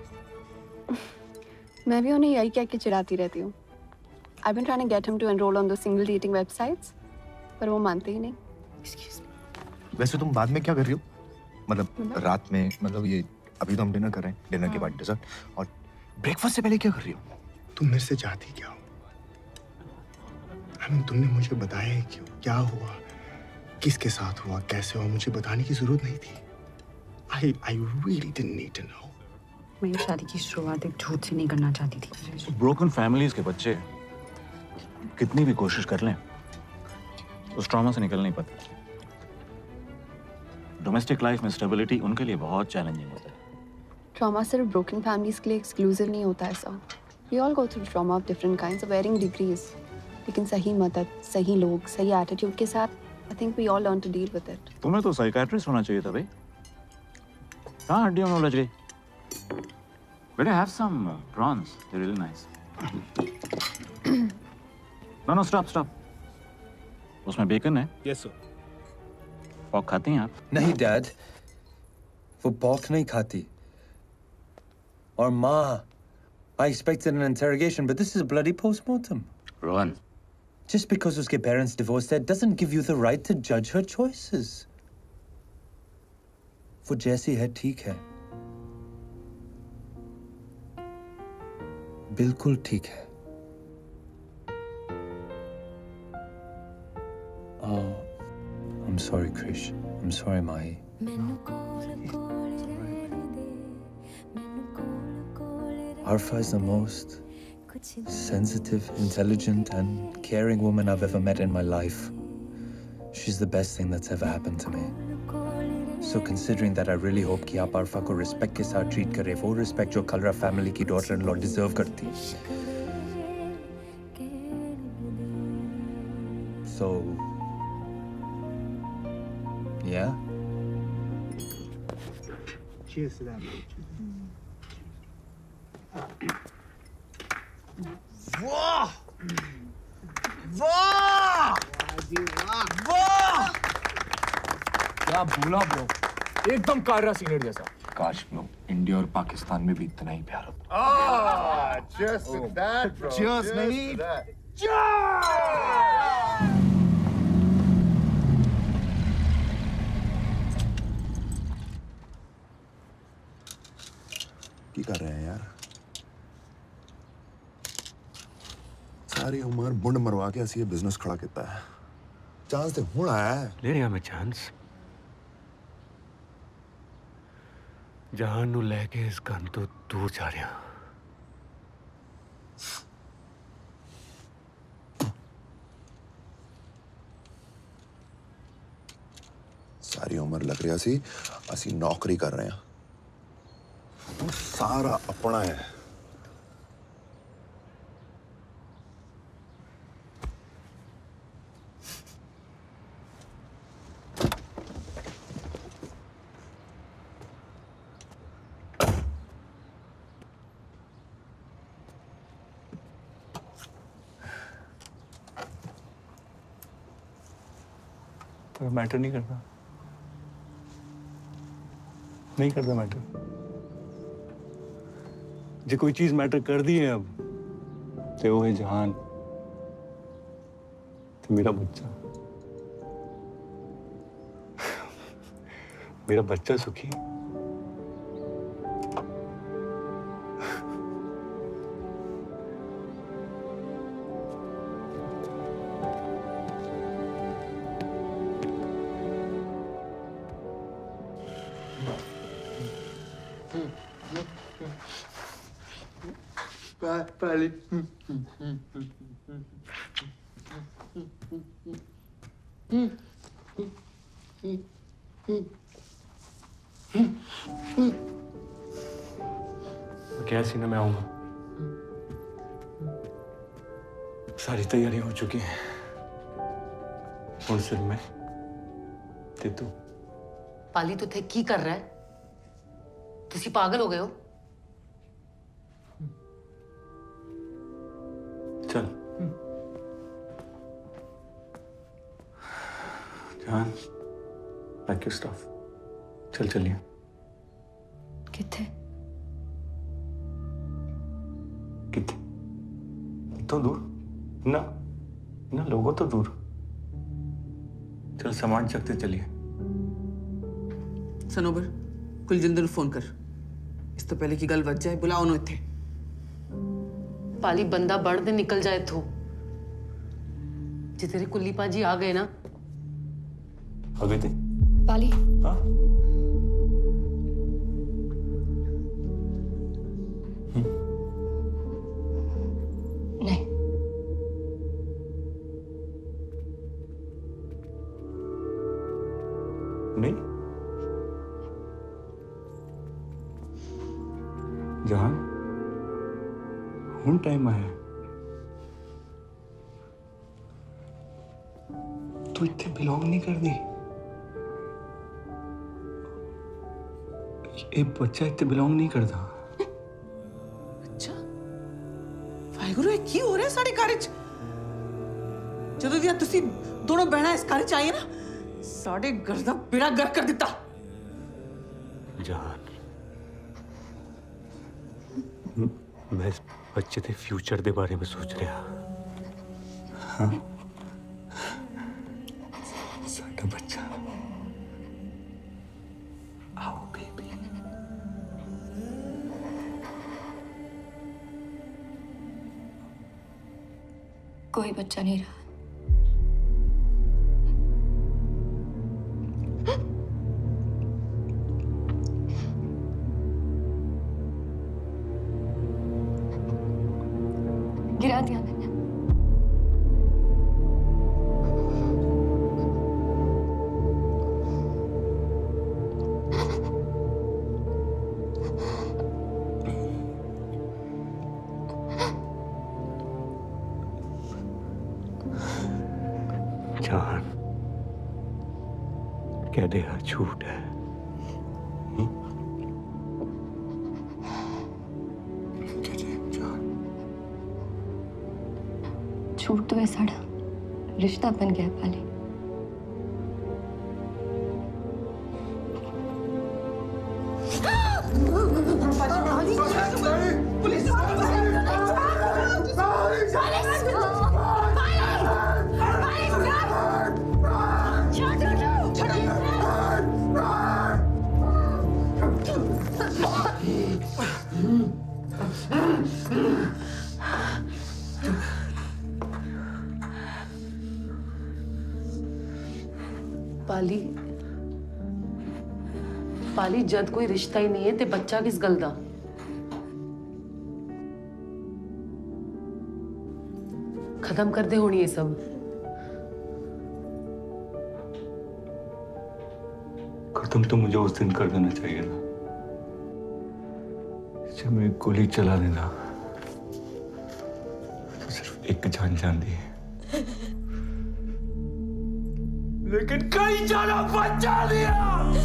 मैं भी उन्हें यही कह के चिढ़ाती रहती हूँ. I've been trying to get him to enroll on those single dating websites, पर वो मानते ही नहीं. Excuse me. वैसे तुम बाद में क्या कर रही हो? मतलब रात में, मतलब ये अभी तो हम डिनर कर रहे हैं, डिनर के बाद डिजर्ट, और ब्रेकफास्ट से पहले क्या कर रही हो? तुम मेरे से चाहती क्या हो? I mean, तुमने मुझे बताया ही क्यों? क्या हुआ? किसके साथ हुआ? कैसे हुआ? मुझे बताने की जरूरत नहीं थी. I I really didn't need to know. मैं शादी की शुरुआत एक झूठ से नहीं करना चाहती थी. ब्रोकन फैमिलीज के बच्चे कितनी भी कोशिश कर लें उस ट्रॉमा से निकल नहीं पाते. डोमेस्टिक लाइफ में स्टेबिलिटी उनके लिए बहुत चैलेंजिंग होता है. ट्रॉमा सिर्फ ब्रोकन फैमिलीज के लिए एक्सक्लूसिव नहीं होता है sir. We all go through trauma of different kinds of varying degrees. लेकिन सही मदद, सही लोग, सही एटीट्यूड के साथ, I think we all learn to deal with it. तुम्हें तो साइकियाट्रिस्ट होना चाहिए था भाई. कहाँ हड्डियों में उलझ गई? Better have some uh, prawns. They're really nice. No, no, stop, stop. उसमें बेकन है? Yes, sir. पॉक खाती हैं आप? नहीं डैड, वो पॉक नहीं खाती. और माँ, I expected an interrogation, but this is a bloody postmortem. Rohan. Just because उसके parents divorced her doesn't give you the right to judge her choices. वो जैसी है ठीक है. बिल्कुल ठीक है. Oh, I'm sorry, Krish. I'm sorry, Mahi. Arfa is the most sensitive, intelligent, and caring woman I've ever met in my life. She's the best thing that's ever happened to me. So considering that, I really hope कि आप Arfa को respect के साथ treat करें, वो respect जो Kalra family की daughter-in-law deserve करती. So, yeah. Cheers to that. वाह! वाह! वाह! क्या बोला ब्रो? एकदम कायरा सीनियर जैसा. काश ब्रो इंडिया और पाकिस्तान में भी इतना ही प्यार होता. Ah, just oh. that, bro. Just नहीं. की कर रहे हैं यार? सारी उम्र बुंड मरवा के ऐसी ये बिजनेस खड़ा किया है. चांस तो हुण आया है. ले रहा मैं चांस. जहान नू लेके इस गन तो दूर जा रहा. सारी उम्र लग रहा सी असी नौकरी कर रहे हैं. सारा अपना है. मैटर नहीं करता. नहीं करता मैटर. जो कोई चीज मैटर कर दी है अब तो वो है जहान, तो मेरा बच्चा. मेरा बच्चा सुखी. पहले क्या सीने में आऊंगा. सारी तैयारी हो चुकी है. और सिर में ते तू पाली तू थे की कर रहा है? तुसी पागल हो गए हो? पैक योर स्टफ, चल चलिए। किथे किथे तो दूर ना ना लोगों तो दूर, चल सामान चकते चलिए। सनोबर कुलजिंदर फोन कर, इस तो पहले की गल वज जाए, बुलाओ नो इत्थे। पाली बंदा बढ़ दे निकल जाए तो जे तेरे कुल्ली पाजी आ गए ना। आ गए थे पाली? हाँ नहीं, नहीं जहान हुन टाइम आया, तू इतने बिलोंग नहीं कर दी। ये बच्चा इतने बिलोंग नहीं करता। अच्छा वाहिगुरु ये की हो रहा है साडे घर च? ਜਦੋਂ ਦੀਆਂ ਤੁਸੀਂ ਦੋਨੋਂ ਬਹਿਣਾ ਇਸ ਘਰ ਚ ਆਏ ਨਾ, ਸਾਡੇ ਘਰ ਦਾ ਬੇੜਾ ਗਰਕ ਕਰ ਦਿੱਤਾ। जान मैं इस बच्चे के फ्यूचर के बारे में सोच रहा। हाँ साडा बच्चा। आओ बेबी। कोई बच्चा नहीं रहा। गिरा दिया मैंने। जान कह दे यार झूठ है। झूठ तो ऐसा रिश्ता बन गया पाली। पाली पाली जद कोई रिश्ता ही नहीं है ते बच्चा किस गल दा? खत्म कर दे होनी ये सब। खत्म तो मुझे उस दिन कर देना चाहिए ना जब मैं गोली चला देना तो सिर्फ एक जान जाती है, लेकिन कई जाना बचा दिया।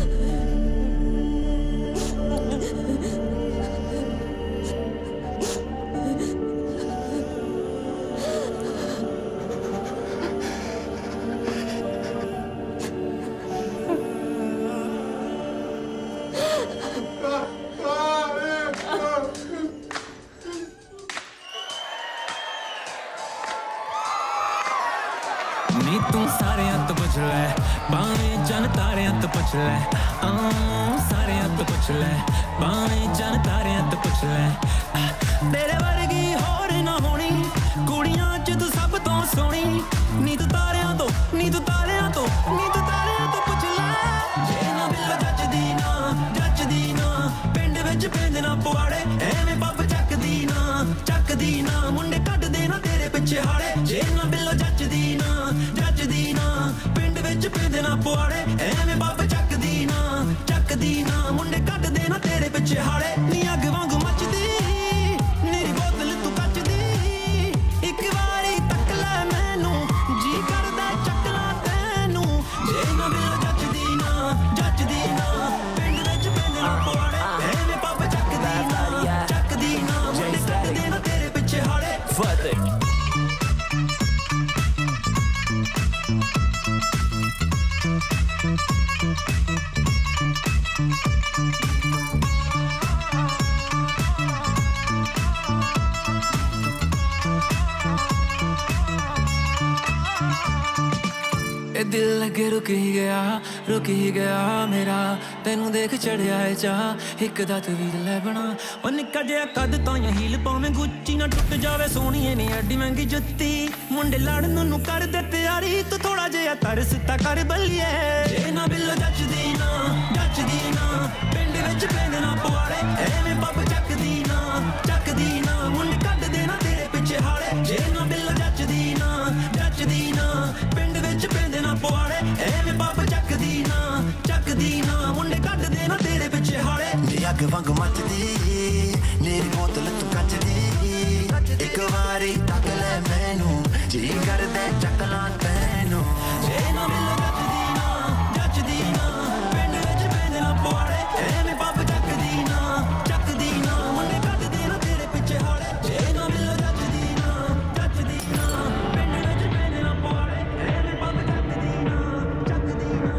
नी तू सारे हथ पुछ ले, बावे जन तारे हथ पुछ ले, सारे हथ पुछ ले, बावे जन तारे हथ पुछ ले। तेरे वर्गी होर ना होनी कुड़ियां च तू सब तो सोहनी, नी तू तारियां तो नी तू तारियां तो नी तू तारियां तो पुछ ले। जे ना बिल्लो जचदी ना जचदी ना पिंड विच पेंद ना पवाड़े, एवें पब चकदी ना चकदी ना मुंडे कट देना तेरे पिछे हाड़े। जे ना बिल्लो जचदी ना जचदी ना पिंड विच पेंद ना पवाड़े, एवें पब चकदी ना चकदी ना मुंडे कट देना तेरे पिछे हाड़े। नी अग वांगू मचदी मेरी बोतल तू कचदी, एक बारी तक ले मैनू जी करदा चकला तैनू। जे ना बिल्लो जचदी ना जचदी ना पिंड विच पेंद ना पवाड़े, एवें पब चकदी ना चकदी ना मुंडे कट देना तेरे पिछे हाड़े। ए दिल लगे रुक ही गया रुक ही गया मेरा तेनू देख चढ़िया है चाह एक दा तवीर लै बना ओ निक्का जिहा कद तो या हील पावे गुच्ची ना टुट जावे सोहणीए नी एडी महंगी जुत्ती मुंडे लड़न नू कर दे तैयारी तू थोड़ा जिहा तरस ता कर बल्लिए जे ना बिल्लो जचदी ना जचदी ना पिंड विच पेंदे ना पवाड़े एवें पब चकदी ना चकदी ना मुंडे कड देना तेरे पिछे हाले जे ना बिल्लो जचदी ना जचदी ना पिंड विच पेंदे ना पवाड़े एवें पब चकदी ना चकदी ना मुंडे कड देना तेरे पिछे हाले नी अग वांग मचदी नीरी बोतल तू कचदी एक वारी तक ले मैनू जी करदे चकला तैनू जे ना मिलो जचदी ना जचदी ना पिंड विच पेंदे ना पवाड़े एवें पब चकदी ना चकदी ना मुंडे कड देना तेरे पिछे हाले जे ना मिलो जचदी ना जचदी ना पिंड विच पेंदे ना पवाड़े एवें पब चकदी ना चकदी ना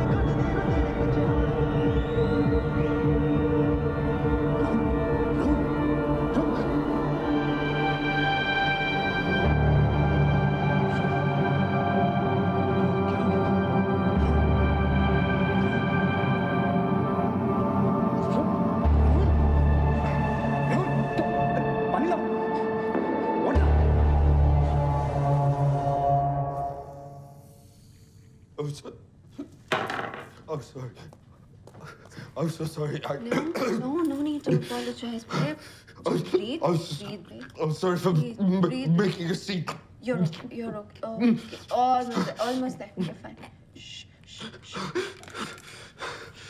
I'm so, I'm sorry. I'm so sorry. I, No, no, no need to apologize, babe. Just breathe, I'm, breathe, breathe. I'm sorry for Breathe, m- breathe. making a scene. You're, you're okay. Oh, okay. Almost there, almost there. You're fine. Shh, shh, shh.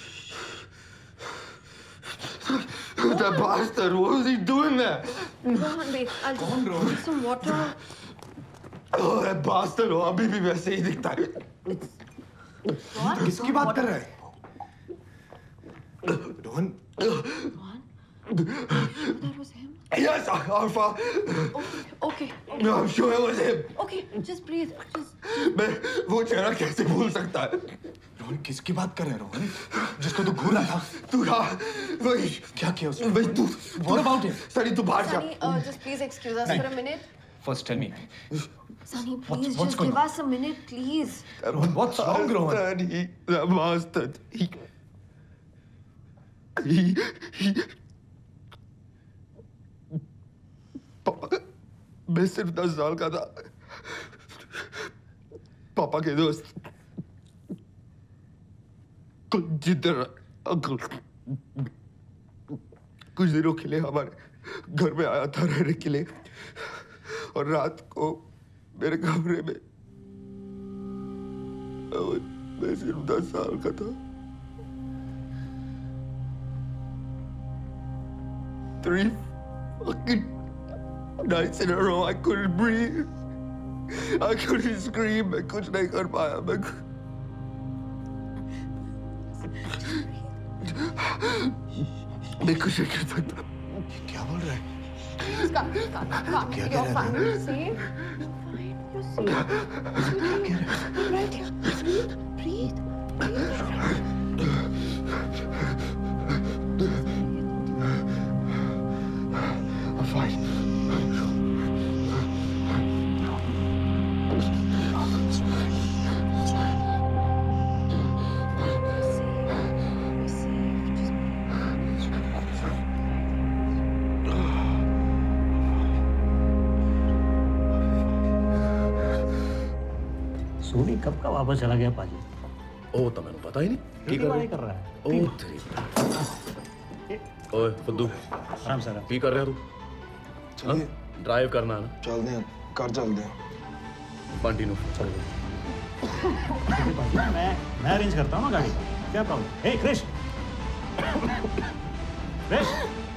That bastard, what was he doing there? Go on, babe. I'll just get some water. Oh, that bastard, वो अभी भी वैसे ही दिखता है. What? किसकी बात कर रहा है? Rohan. That was him. Yes, Arfa. Okay, okay. No, I'm sure it was him. Okay, just breathe. Just. मैं वो चेहरा कैसे भूल सकता है? रोहन किसकी बात कर रहा है रोहन? जिसको तू घूर रहा था? तू हाँ, वही. क्या किया उसने? वही तू. What about him? सनी तू बाहर जा. Sunny, uh, just please excuse us for a minute. First tell me. Sunny, please What's- what's just going give on? us a minute, please. Rohan, what's wrong, Rohan? Sani, that bastard. He, he, he. पापा, मैं सिर्फ दस साल का था. पापा के दोस्त कुछ जिधर अंकल कुछ दिनों के लिए हमारे घर में आया था रहने के लिए और रात को मेरे कमरे में मैं सिर्फ दस साल का था. Three fucking nights in a row, I couldn't breathe. I couldn't scream. मैं कुछ नहीं कर पाया. मैं मैं कुछ नहीं कर सकता. क्या बोल रहा है? Calm, calm, calm. क्या You're कह रहा fine. है? You're safe. You're fine. You're safe. Right here. Breathe. Breathe. I'm fine. Soni कब का वापस चला गया पाजी? ओ तो मैंने पता ही नहीं की कर रहा कर रहा है। ओ तेरी ओए फुद्दू आराम से की कर रहा तू? चलिए ड्राइव करना है ना? चलते हैं कर चलते हैं. बंटी नु चल. मैं मैं अरेंज करता हूँ ना गाड़ी. क्या प्रॉब्लम? हे क्रिश, क्रिश,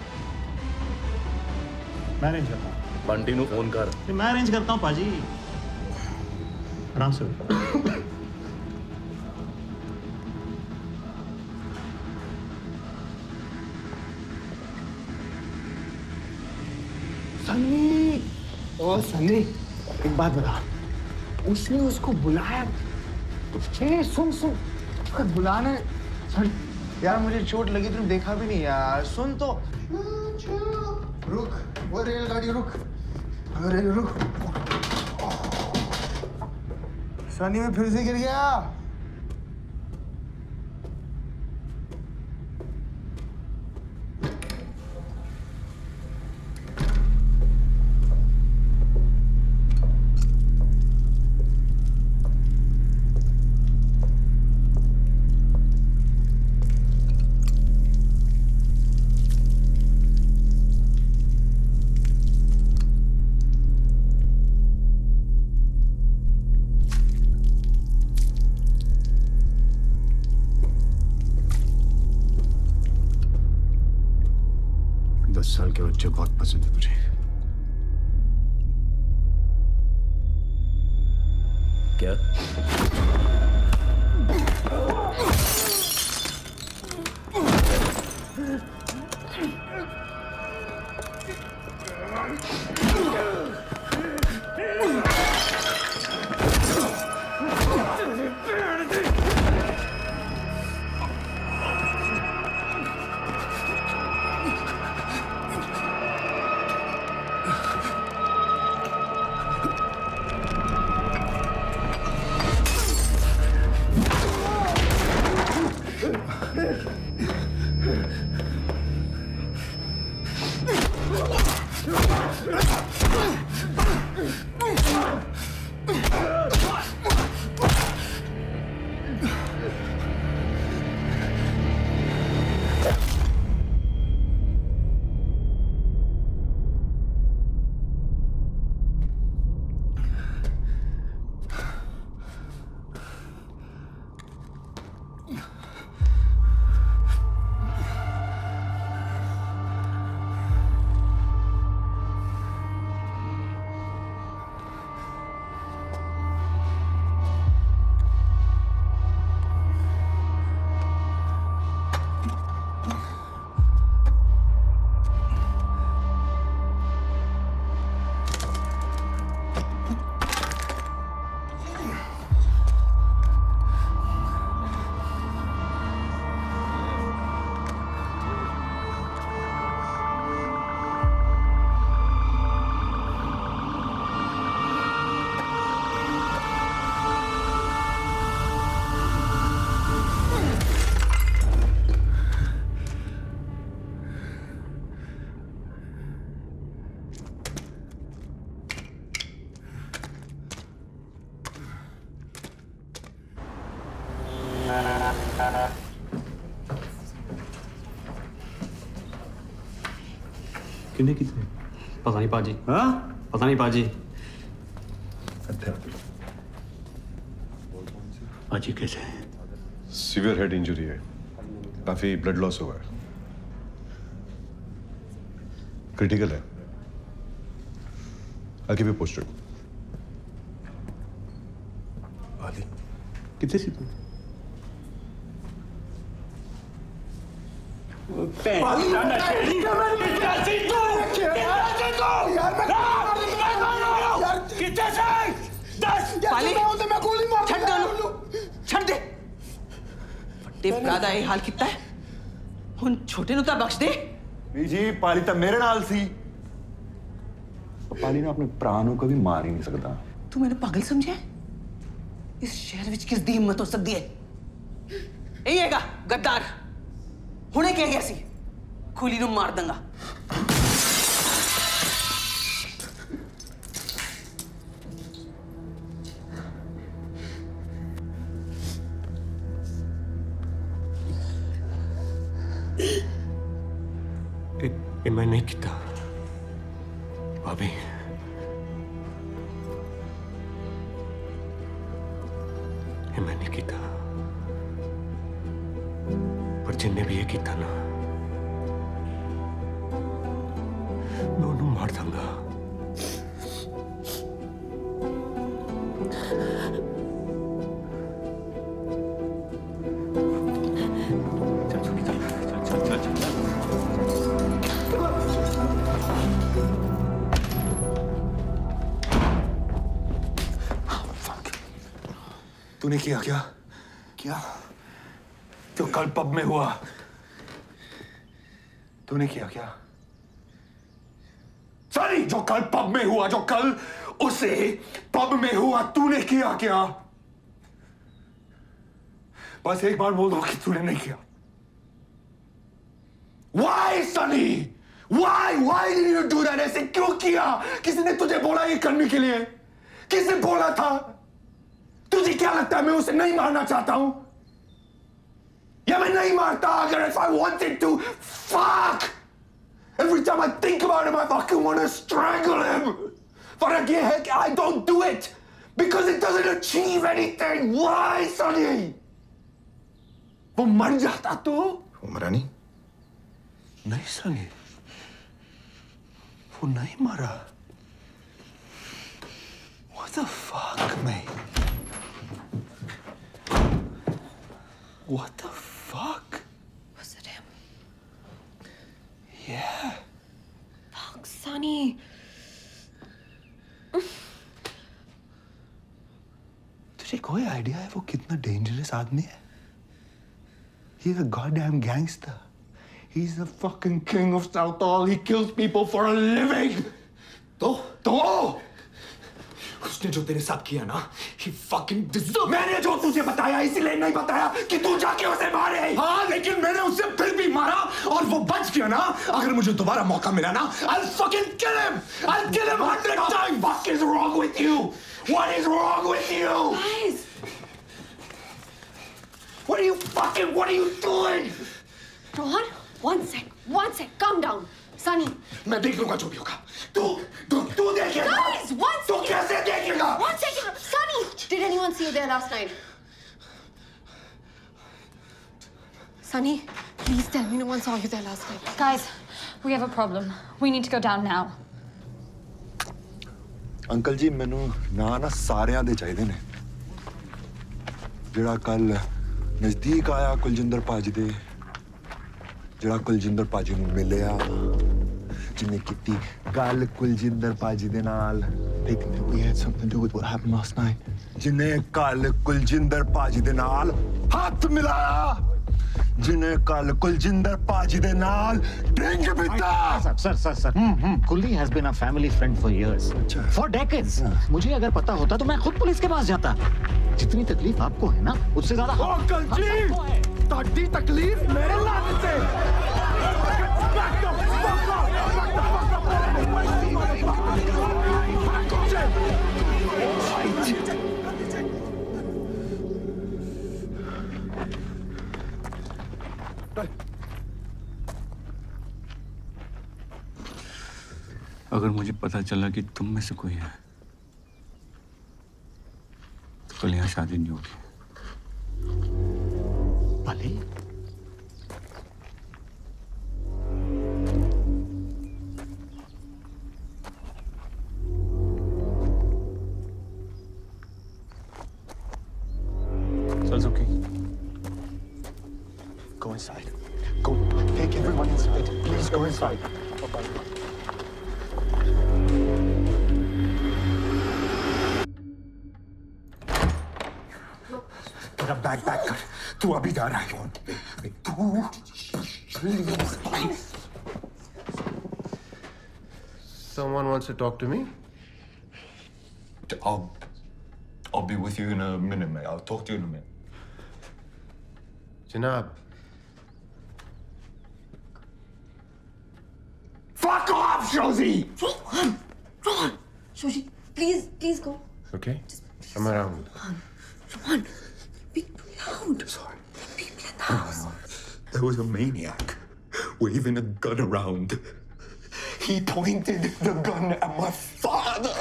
मैं अरेंज करता हूँ. बंटी नु फोन कर. मैं अरेंज करता हूँ पाजी. आराम से. सनी, ओ सनी, एक बात बता. उसने उसको बुलाया. ए सुन सुन, बुलाना है. यार मुझे चोट लगी, तुमने देखा भी नहीं यार. सुन तो. रुक, वो रेलगाड़ी रुक. अरे रुक. सनी में फिर से गिर गया। दस साल के बच्चे बहुत पसंद है मुझे। क्या? कितने कितने पता नहीं पाजी। हाँ पता नहीं पाजी। पाजी कैसे हैं? सीवियर हेड इंजरी है, काफी ब्लड लॉस हुआ है, क्रिटिकल है। I'll keep you posted. पाली कितने सी तू? हाल कितना है हुन छोटे नु ता बख्श दे जी। पाली तो मेरे नाल सी, पाली ने अपने प्राणों को भी मार ही नहीं सकता। तू मैंने पागल समझा? इस शहर विच किस दी हिम्मत हो सकती है? यही हैगा गद्दार। हुणे कह गया सी खूली नु मार दूंगा। ये मैं नहीं किया भाभी। ये मैं नहीं किया, पर जिन्ने भी ये किया ना मैं उन्हें मार दूंगा। तूने किया क्या? क्या? जो कल पब में हुआ, तूने किया क्या? सॉरी, जो कल पब में हुआ, जो कल उसे पब में हुआ, तूने किया क्या? बस एक बार बोल दो कि तूने नहीं किया। Why, Sunny? Why? Why did you do that? ऐसे क्यों किया? किसी ने तुझे बोला ये करने के लिए? किसने बोला था? तुझे क्या लगता है मैं उसे नहीं मारना चाहता हूं? या मैं नहीं मारता अगर if I wanted to? Fuck! Every time I think about him, I fucking want to strangle him. फर्क ये है कि I don't do it because it doesn't achieve anything. Why, Sunny? वो मर जाता तो? वो मरा नहीं? नहीं सनी, वो नहीं मरा। What the fuck, mate? What the fuck? Was it him? Yeah. Fuck, Sunny. तुझे कोई आइडिया है वो कितना डेंजरस आदमी है? He's a goddamn gangster. He's the fucking king of Southall. He kills people for a living. तो तो उसने जो तेरे साथ किया ना, he fucking deserves. मैंने जो तुझे बताया इसीलिए नहीं बताया कि तू जाके उसे मारे। हाँ, लेकिन मैंने उसे फिर भी मारा और वो बच गया ना। अगर मुझे दोबारा मौका मिला ना, I'll fucking kill him. I'll kill him hundred times. What the fuck is wrong with you? What is wrong with you? Guys. What are you fucking? What are you doing? Rohan, one sec, one sec, calm down. Sunny. मैं देख लूँगा जो भी होगा। तू तू तू देखेगा। Guys, one second. तू कैसे देखेगा? One second, Sunny. Did anyone see you there last night? Sunny, please tell me no one saw you there last night. Guys, we have a problem. We need to go down now. Uncle ji मैनू ना ना सारियां दे चाहिए ने ਜਿਹੜਾ ਕੱਲ ਨਜ਼ਦੀਕ ਆਇਆ ਕੁਲਜਿੰਦਰ ਭਾਜੀ ਦੇ ਜਿਹੜਾ ਕੁਲਜਿੰਦਰ ਭਾਜੀ ਨੂੰ ਮਿਲਿਆ ਜਿਹਨੇ ਕੀਤੀ ਗੱਲ ਕੁਲਜਿੰਦਰ ਭਾਜੀ ਦੇ ਨਾਲ they think that we had something to do with what happened last night ਜਿਹਨੇ ਕੱਲ ਕੁਲਜਿੰਦਰ ਭਾਜੀ ਦੇ ਨਾਲ ਹੱਥ ਮਿਲਾਇਆ ਜਿਹਨੇ ਕੱਲ ਕੁਲਜਿੰਦਰ ਭਾਜੀ ਦੇ ਨਾਲ ਡਰਿੰਕ ਪੀਤਾ सर सर सर कुली has been a family friend for years for decades मुझे अगर पता होता तो मैं खुद पुलिस के पास जाता जितनी तकलीफ आपको है ना उससे ज्यादा अंकल जी ताड़ी तकलीफ मेरे लाने से अगर मुझे पता चला कि तुम में से कोई है तो कल यहाँ शादी नहीं होगी। भले So it's okay. Go inside. Go take everyone inside. Please go inside. Bye-bye. मेरा बैग बैग कर तू अभी जा रहा है तू Someone wants to talk to me? I'll I'll be with you in a minute, mate. I'll talk to you in a minute. Janab. Fuck off, Shoji! Rohan! Rohan! Shoji, please, please go. Okay? I'm around. Rohan, people around. Sorry. People in the house. There was a maniac waving a gun around. He pointed the gun at my father.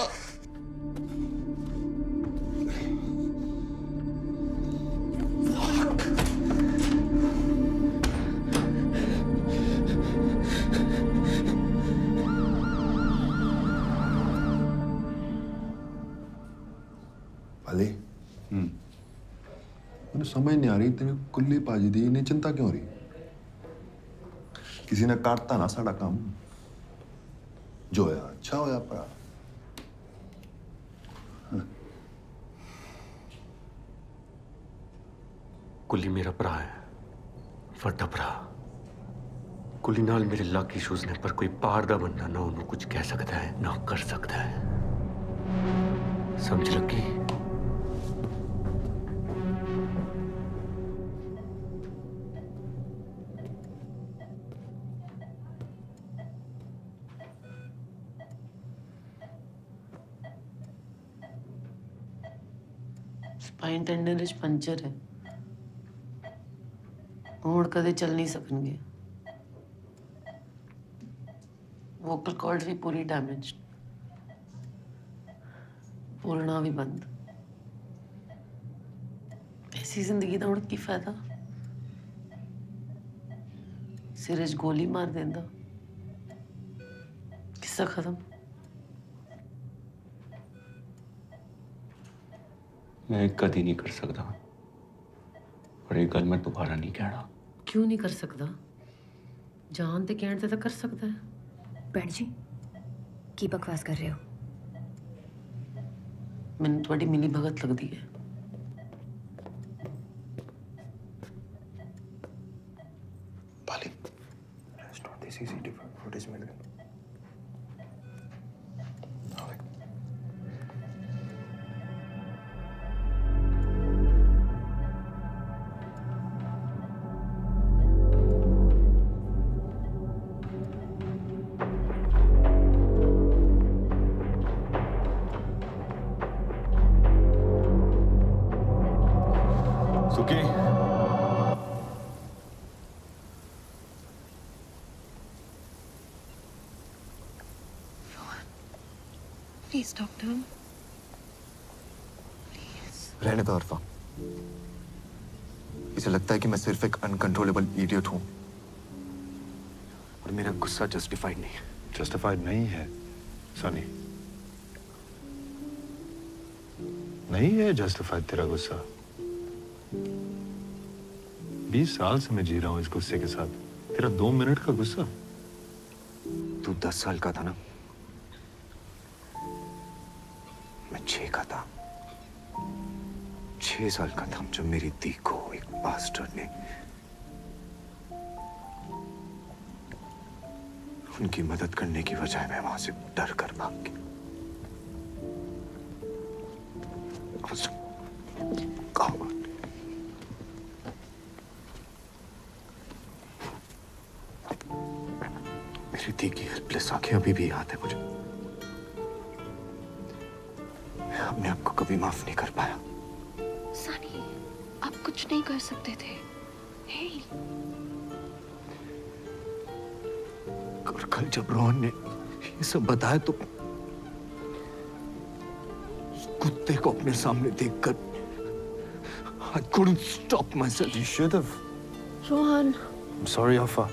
भले मुझे समझ नहीं आ रही तेरे कुल्ली पाजी दी इन्हें चिंता क्यों रही किसी ने काटता ना साड़ा काम जो है अच्छा होया पड़ा कुली मेरा भरा है वड्डा भरा कुली नाल मेरे लक इशूज ने पर कोई पार दा बंदा ना उन्हें कुछ कह सकता है ना कर सकता है समझ लगी स्पाइन टेंडन पंचर है, हुण कदे चल नहीं सकणगे। वोकल कॉर्ड्स भी पूरी डैमेज, बोलना भी बंद। ऐसी जिंदगी दा हुण की फायदा? सिर च गोली मार देंदा, किस्सा खत्म। मैं कदी नहीं कर सकता, और ये गल मैं दोबारा नहीं कहना। क्यों नहीं कर सकता? जान ते कहण ते तो कर सकता है। भैन जी की बकवास कर रहे हो? मैंने थोड़ी मिली भगत लगती है। Pali, it's not this easy to what is Milligan. Suki, please doctor, रहने दो अरफा। इसे लगता है कि मैं सिर्फ एक अनकंट्रोलेबल इडियट हूं, और मेरा गुस्सा जस्टिफाइड नहीं है। जस्टिफाइड नहीं है सनी, नहीं है जस्टिफाइड तेरा गुस्सा। बीस साल से मैं जी रहा हूं इस गुस्से के साथ, तेरा दो मिनट का गुस्सा। तू दस साल का था ना, मैं छह का था। छह साल का था जब मेरी दी को एक बास्टर्ड ने उनकी मदद करने की बजाय मैं वहां से डर कर भाग गया। मेरी दी की हेल्पलेस आंखें अभी भी याद है मुझे। मैं अपने आप को कभी माफ नहीं कर पाया। सनी, आप कुछ नहीं कर सकते थे। हे। और कल जब रोहन ने ये सब बताया तो उस कुत्ते को अपने सामने देखकर I couldn't stop myself. You should have. Rohan. I'm sorry, Alpha.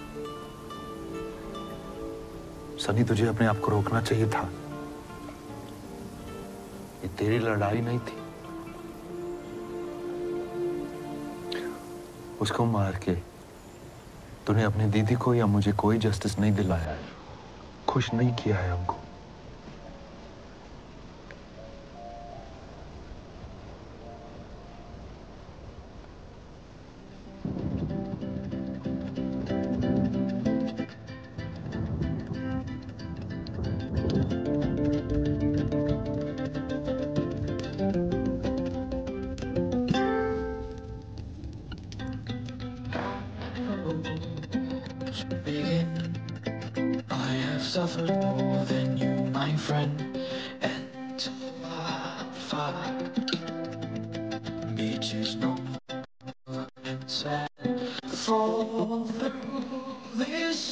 Sunny, तुझे अपने आप को रोकना चाहिए था। ये तेरी लड़ाई नहीं थी। उसको मार के तूने अपनी दीदी को या मुझे कोई जस्टिस नहीं दिलाया है, खुश नहीं किया है हमको। I have suffered more than you, my friend, and far beaches no sad fall through this.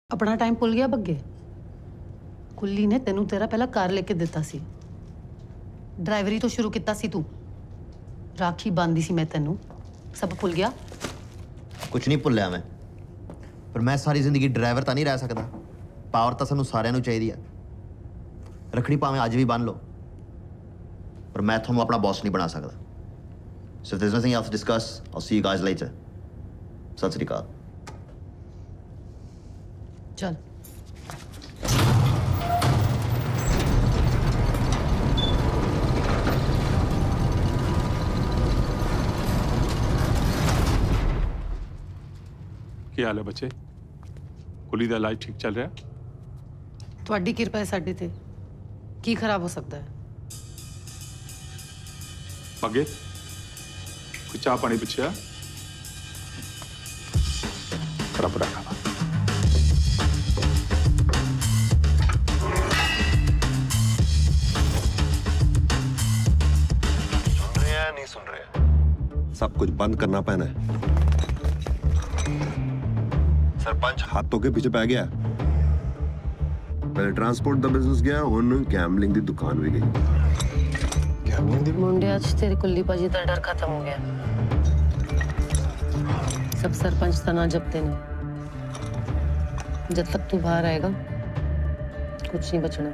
अपना टाइम भुल गया बग्गे? कुल्ली ने तेनू तेरा पहला कार लेके दिता सी, ड्राइवरी तो शुरू किता सी तू, राखी बांधी सी मैं तेनू, सब भुल गया? कुछ नहीं भुलिया मैं, पर मैं सारी जिंदगी ड्राइवर तो नहीं रह सकता। पावर तो सानू सारिਆਂ ਨੂੰ ਚਾਹੀਦੀ है। रखड़ी भावें अज भी बन लो, पर मैं ਤੁਹਾਨੂੰ अपना बॉस नहीं बना सकता। So if there's nothing else to discuss, I'll see you guys later. सत श्री अकाल। चल। ਕੀ ਹਾਲ ਹੈ ਬੱਚੇ? ਕੁਲੀ ਦਾ ਇਲਾਜ ਠੀਕ ਚੱਲ ਰਿਹਾ? ਤੁਹਾਡੀ ਕਿਰਪਾ ਹੈ ਸਾਡੇ ਤੇ, ਕੀ ਖਰਾਬ ਹੋ ਸਕਦਾ ਹੈ? ਅੱਗੇ ਕੋਈ ਚਾਹ ਪਾਣੀ ਪੁੱਛਿਆ? ਬਰਾਬਰ ਆ सुन रहे हैं नहीं सुन रहे हैं? सब कुछ बंद करना पैना है। सरपंच हाथ धो के पीछे पै गया। पहले ट्रांसपोर्ट का बिजनेस गया, हुन गैम्बलिंग दी दुकान भी गई। गैम्बलिंग दी मुंडे आज तेरे कुल्ली पाजी का डर खत्म हो गया। सब सरपंच तना जपते ने, जब तक तू बाहर आएगा कुछ नहीं बचना।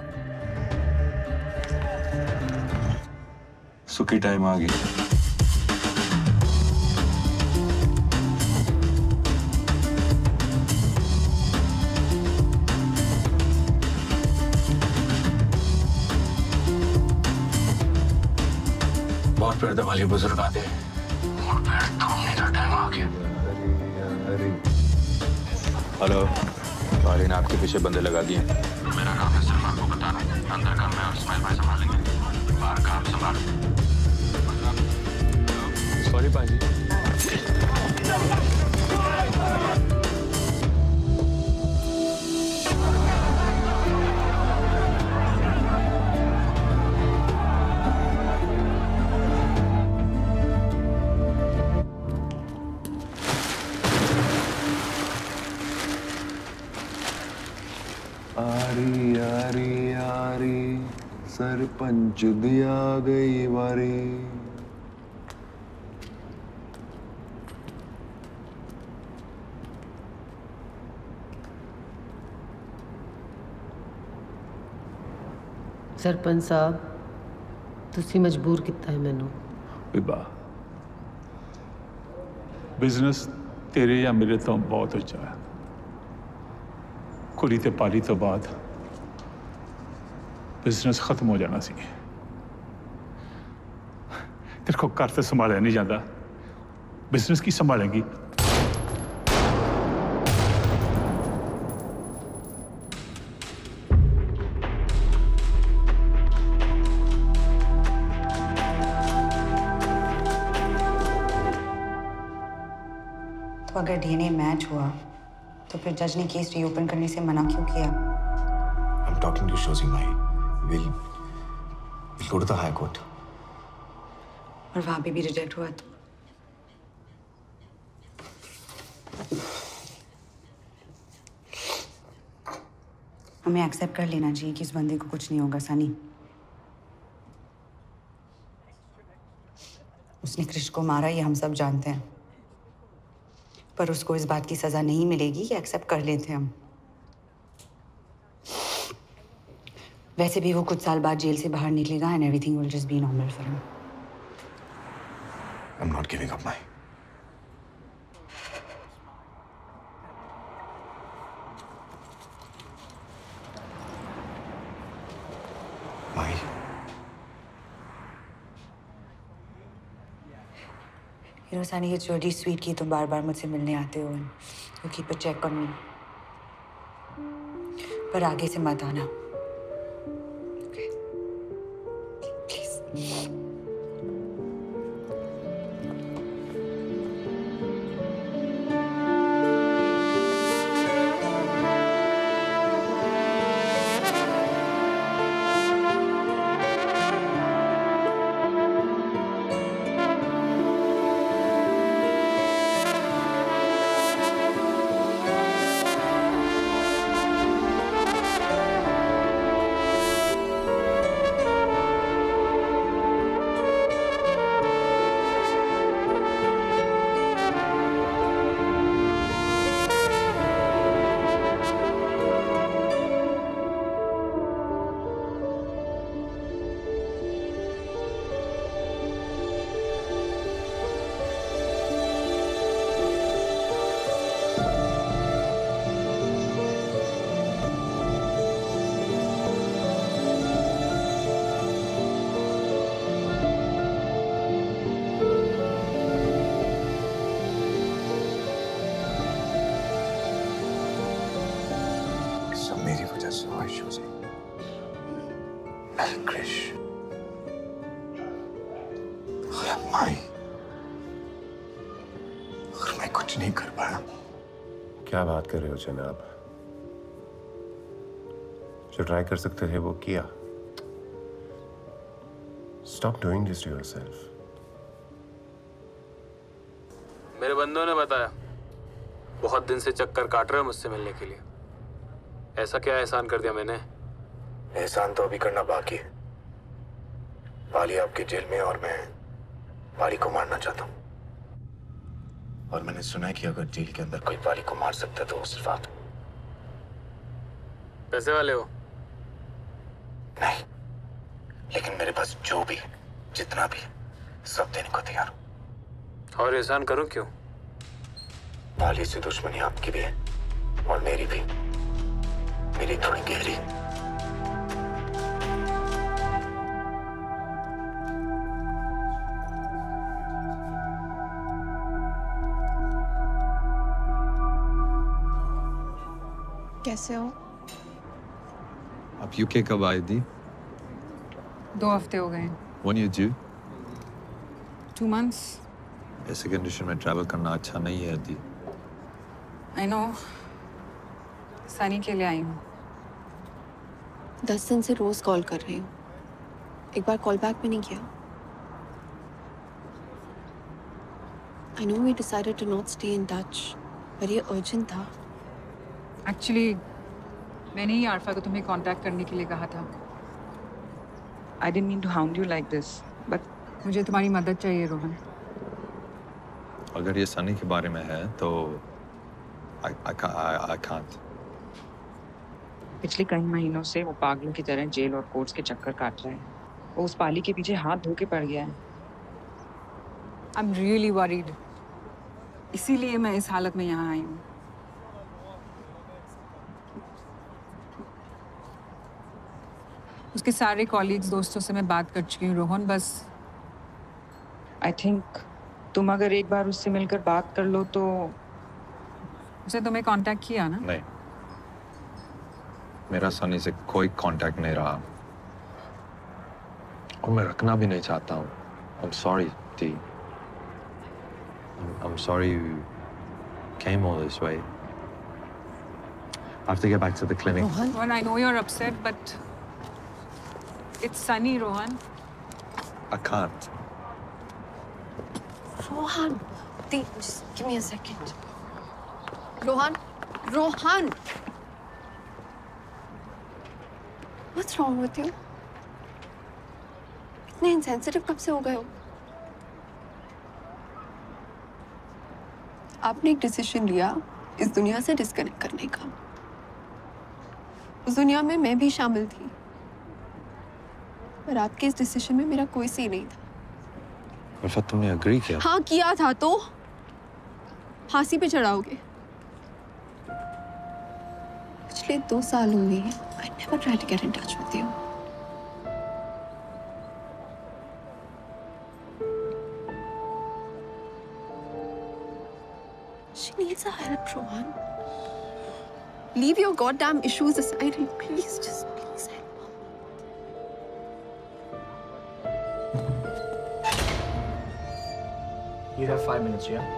सुखी टाइम आ गया। बहुत पैर दबाली बुजुर्ग आते और पैर थमने का टाइम आ गया। हेलो, बाली ने आपके पीछे बंदे लगा दिए। मेरा काम है सिर्फ आपको बताना, अंदर का मैं और इस्माइल भाई संभालेंगे, बाहर काम संभाल। सॉरी पाजी। आरी आरी आरी सरपंच दिया गई बारी। सरपंच साहब, तुसी मजबूर किता है मैनू। बिबा, बिजनेस तेरे या मेरे तो बहुत अच्छा है। कुली ते पाली तो बाद बिजनेस खत्म हो जाना सी। तेरे को घर से संभाला नहीं जाता, बिजनेस की संभालेंगी? तो अगर डीएनए मैच हुआ तो फिर जज ने केस रीओपन करने से मना क्यों किया? I'm talking to Shozi Mai. We'll we'll go to the High Court. और वहां पे भी रिजेक्ट हुआ तो? हमें एक्सेप्ट कर लेना चाहिए कि इस बंदे को कुछ नहीं होगा। सनी, उसने कृष को मारा, ये हम सब जानते हैं, पर उसको इस बात की सजा नहीं मिलेगी कि एक्सेप्ट कर लेते हम। वैसे भी वो कुछ साल बाद जेल से बाहर निकलेगा and everything will just be normal for him. I'm not giving up, Mai. Mai. You know, Sunny, it's really sweet कि तुम बार-बार मुझसे मिलने आते हो। You keep a check on me. पर आगे से मत आना। Okay? Please. sorry, Josie. Krish. माई, और मैं कुछ नहीं कर पाया। क्या बात कर रहे हो जनाब? जो ट्राई कर सकते थे वो किया। Stop doing this to yourself. मेरे बंदों ने बताया बहुत दिन से चक्कर काट रहे हो मुझसे मिलने के लिए। ऐसा क्या एहसान कर दिया मैंने? एहसान तो अभी करना बाकी है। पाली आपके जेल में और मैं पाली को मारना चाहता हूँ। और मैंने सुना है कि अगर जेल के अंदर कोई पाली को मार सकता है तो वो सिर्फ आप। पैसे वाले हो? नहीं, लेकिन मेरे पास जो भी जितना भी सब देने को तैयार हूँ। और एहसान करूँ क्यों? पाली से दुश्मनी आपकी भी है और मेरी भी, मेरी थोड़ी गहरी। कैसे हो? आप यूके कब आई थी? दो हफ्ते हो गए। When you do? Two months. ऐसे कंडीशन में ट्रैवल करना अच्छा नहीं है दी। I know. सनी के लिए आई हूँ। दस दिन से रोज कॉल कर रही हूँ। एक बार कॉल बैक भी नहीं किया। I know we decided to not stay in touch, पर ये urgent था। Actually, मैंने ही आरफा को तुम्हें कांटेक्ट करने के लिए कहा था। I didn't mean to hound you like this, but मुझे तुम्हारी मदद चाहिए रोहन। अगर ये सनी के बारे में है तो I, I, I, I can't. पिछले कई महीनों से वो पागलों की तरह जेल और कोर्ट्स के चक्कर काट रहा है। वो उस पाली के पीछे हाथ धो के पड़ गया है। I'm really worried. इसीलिए मैं इस हालत में यहाँ आई हूँ। उसके सारे कॉलीग्स दोस्तों से मैं बात कर चुकी हूँ रोहन। बस आई थिंक तुम अगर एक बार उससे मिलकर बात कर लो तो। उसने तुम्हें कांटेक्ट किया ना? नहीं, मेरा सनी से कोई कांटेक्ट नहीं रहा और मैं रखना भी नहीं चाहता हूँ। I'm sorry, T. I'm, I'm sorry you came all this way. I have to get back to the clinic. Rohan, well, I know you're upset, but it's Sunny, Rohan. I can't. Rohan, T, just give me a second. Rohan, Rohan. What's wrong with you? इतने insensitive कब से हो गए हो? आपने एक डिसीजन लिया इस दुनिया से डिस्कनेक्ट करने का। उस दुनिया में मैं भी शामिल थी, पर आपके इस डिसीजन में मेरा कोई सी नहीं था। अल्फा, तुमने अग्री किया? हाँ किया था तो फांसी पे चढ़ाओगे। पिछले दो साल हुए हैं। I never tried to get in touch with you. She needs a help, Rohan. Leave your goddamn issues aside and please, just please help her. You have five minutes, yeah?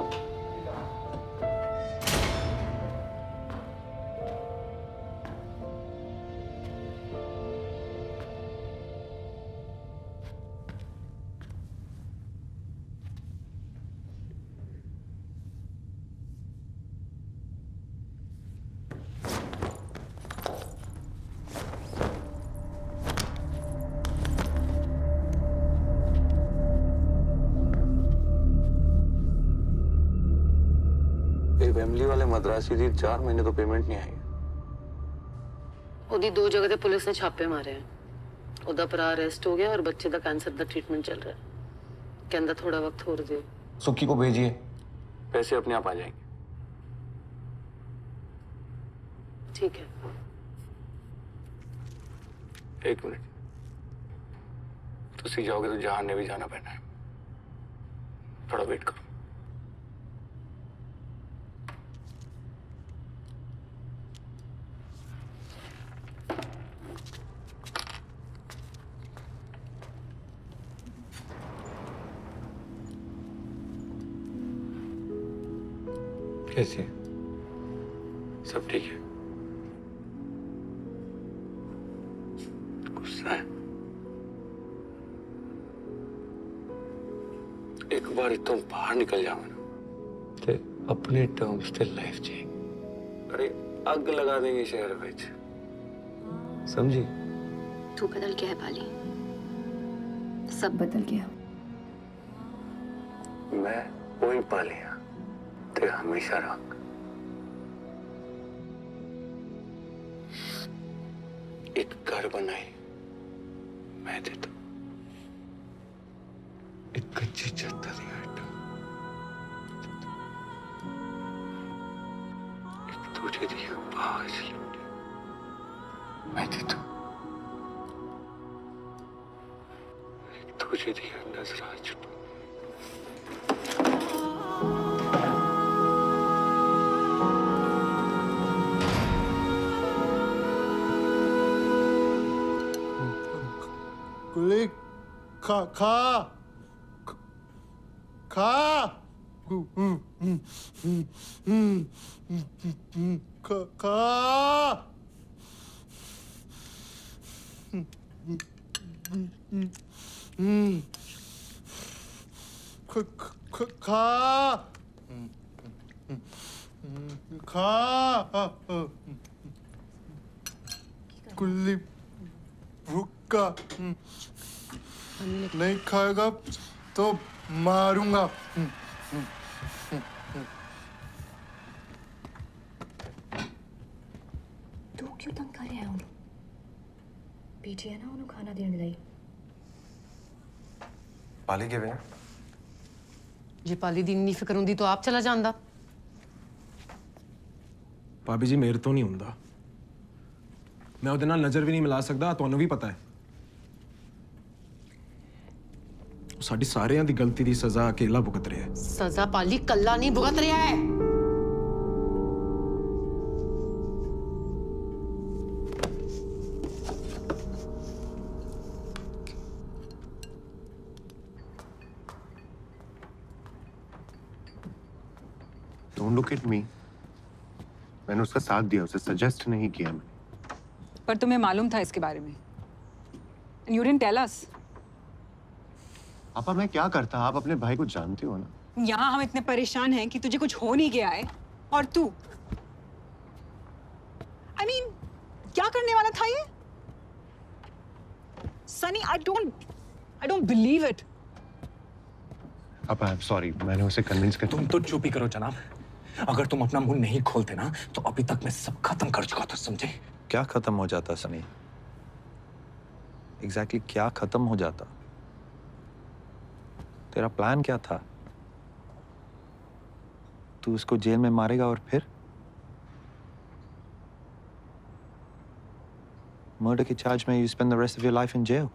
Family वाले मद्रासी दी चार महीने तो पेमेंट नहीं आई। ਉਹਦੀ ਦੋ ਜਗ੍ਹਾ ਤੇ ਪੁਲਿਸ ਨੇ ਛਾਪੇ ਮਾਰੇ हैं। ਉਹਦਾ ਭਰਾ ਅਰੈਸਟ ਹੋ ਗਿਆ और बच्चे ਦਾ कैंसर ਦਾ ट्रीटमेंट चल रहा है। कहता थोड़ा वक्त और दे। सुक्की को भेजिए, पैसे अपने आप आ जाएंगे। ठीक है। एक मिनट, तुसी जाओगे तो जहान ने भी जाना पैना है। थोड़ा वेट करो। कैसी है? सब ठीक है? गुस्सा है? एक बार तुम बाहर निकल जाओ ना, ते अपने टर्म्स पे लाइफ जिए। अरे अग लगा देंगे शहर में, समझी? तू बदल गया है पाली, सब बदल गया। मैं वही पालिया ते हमेशा रंग। एक घर बनाई मैं दे तो एक कच्ची छत दी हट, एक तुझे दी आवाज लूटी मैं दे तो एक तुझे दी नजर छुपा। कुली खा खा खा खा खा खा खा कुल्ली भूखा नहीं खाएगा तो मारूंगा। तू क्यों तंग कर रहा है उन्हें? पीछे है ना उन्हें खाना देने लाई। पाली के वे जे पाली दी इन्नी फिक्र हुंदी तो आप चला जांदा। भाभी जी मेरे तो नहीं हुंदा, मैं ਉਹਦੇ ਨਾਲ ਨਜ਼ਰ ਵੀ ਨਹੀਂ ਮਿਲਾ ਸਕਦਾ, ਤੁਹਾਨੂੰ ਵੀ ਪਤਾ ਹੈ। ਸਾਡੀ ਸਾਰਿਆਂ ਦੀ ਗਲਤੀ ਦੀ ਸਜ਼ਾ ਅਕੇਲਾ ਭੁਗਤ ਰਿਹਾ ਹੈ। सजा पाली कल्ला नहीं भुगत रहा है। Don't look at me. मैंने उसका साथ दिया, उसे सजेस्ट नहीं किया मैं। पर तुम्हें मालूम था इसके बारे में। And you didn't tell us. पापा मैं क्या करता, आप अपने भाई को जानते हो ना। यहाँ हम इतने परेशान हैं कि तुझे कुछ हो नहीं गया है और तू I mean, क्या करने वाला था ये? Sunny, I don't I don't believe it. पापा I'm sorry, मैंने उसे कन्विंस कर। तुम तो चुप ही करो जनाब। अगर तुम अपना मुंह नहीं खोलते ना तो अभी तक मैं सब खत्म कर चुका था, समझे? क्या खत्म हो जाता सनी? एग्जैक्टली exactly क्या खत्म हो जाता? तेरा प्लान क्या था? तू उसको जेल में मारेगा और फिर मर्डर के चार्ज में you spend the rest of your life in jail.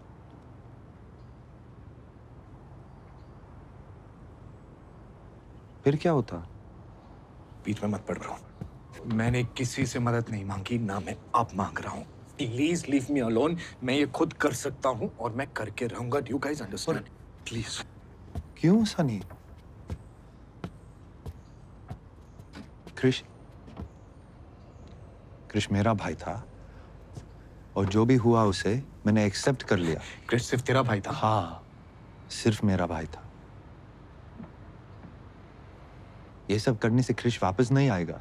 फिर क्या होता? बीच में मत पड़ रहा हूं। मैंने किसी से मदद नहीं मांगी, ना मैं अब मांग रहा हूं। Please leave me alone. मैं ये खुद कर सकता हूं और मैं करके रहूंगा। Do you guys understand? Please. क्यों सनी? क्रिश क्रिश मेरा भाई था और जो भी हुआ उसे मैंने एक्सेप्ट कर लिया। क्रिश सिर्फ तेरा भाई था? हाँ, सिर्फ मेरा भाई था। ये सब करने से क्रिश वापस नहीं आएगा।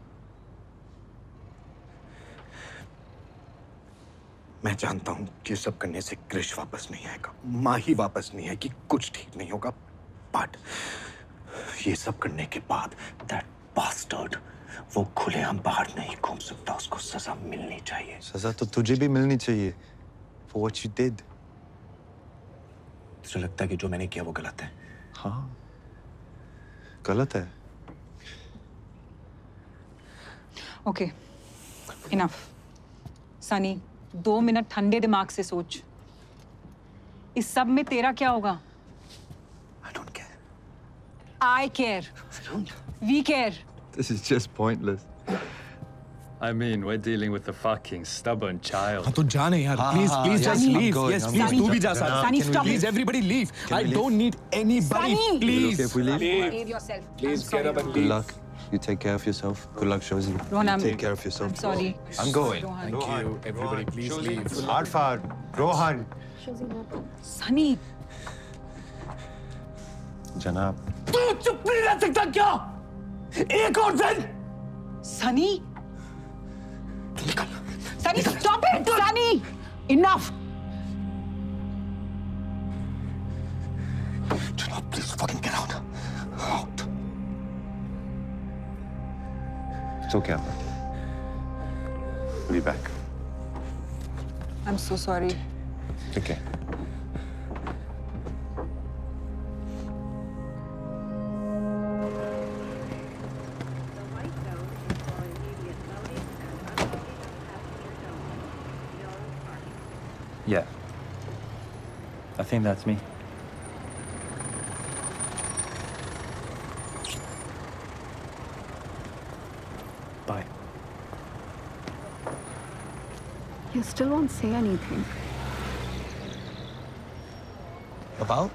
मैं जानता हूं कि सब करने से क्रिश वापस नहीं आएगा, माँ ही वापस नहीं आएगी, कुछ ठीक नहीं होगा। बट ये सब करने के बाद दैट बास्टर्ड वो खुलेआम बाहर नहीं घूम सकता, उसको सजा मिलनी चाहिए। सजा तो तुझे भी मिलनी चाहिए for what you did। तुझे लगता है कि जो मैंने किया वो गलत है? हाँ, गलत है। Okay, enough. सनी, दो मिनट ठंडे दिमाग से सोच। इस सब में तेरा क्या होगा? I don't care. I care. We care. This is just pointless. I mean, we're dealing with a fucking stubborn child. हाँ तो जाने यार, please, please just leave. Yes, please, तू भी जा साथ. Sunny, stop. Please, everybody leave. I don't need anybody. Sunny. Please. Okay, if we leave. Behave yourself. Please get up and Good leave. luck. You take care of yourself. Good luck, Shozi. Rohan, I'm- Take care of yourself. I'm sorry. I'm going. Rohan. Thank Rohan. you. Everybody, please Shozi. leave. Arfad, Rohan. Sunny. जनाब, तू चुप नहीं रह सकता क्या? एक और दिन। Sunny. Sunny, stop it, Sunny. Enough. Janab, please fucking get out. Out. it's okay, Arfad. We'll be back. I'm so sorry. Okay. Yeah. I think that's me. Bye. You still won't say anything. About?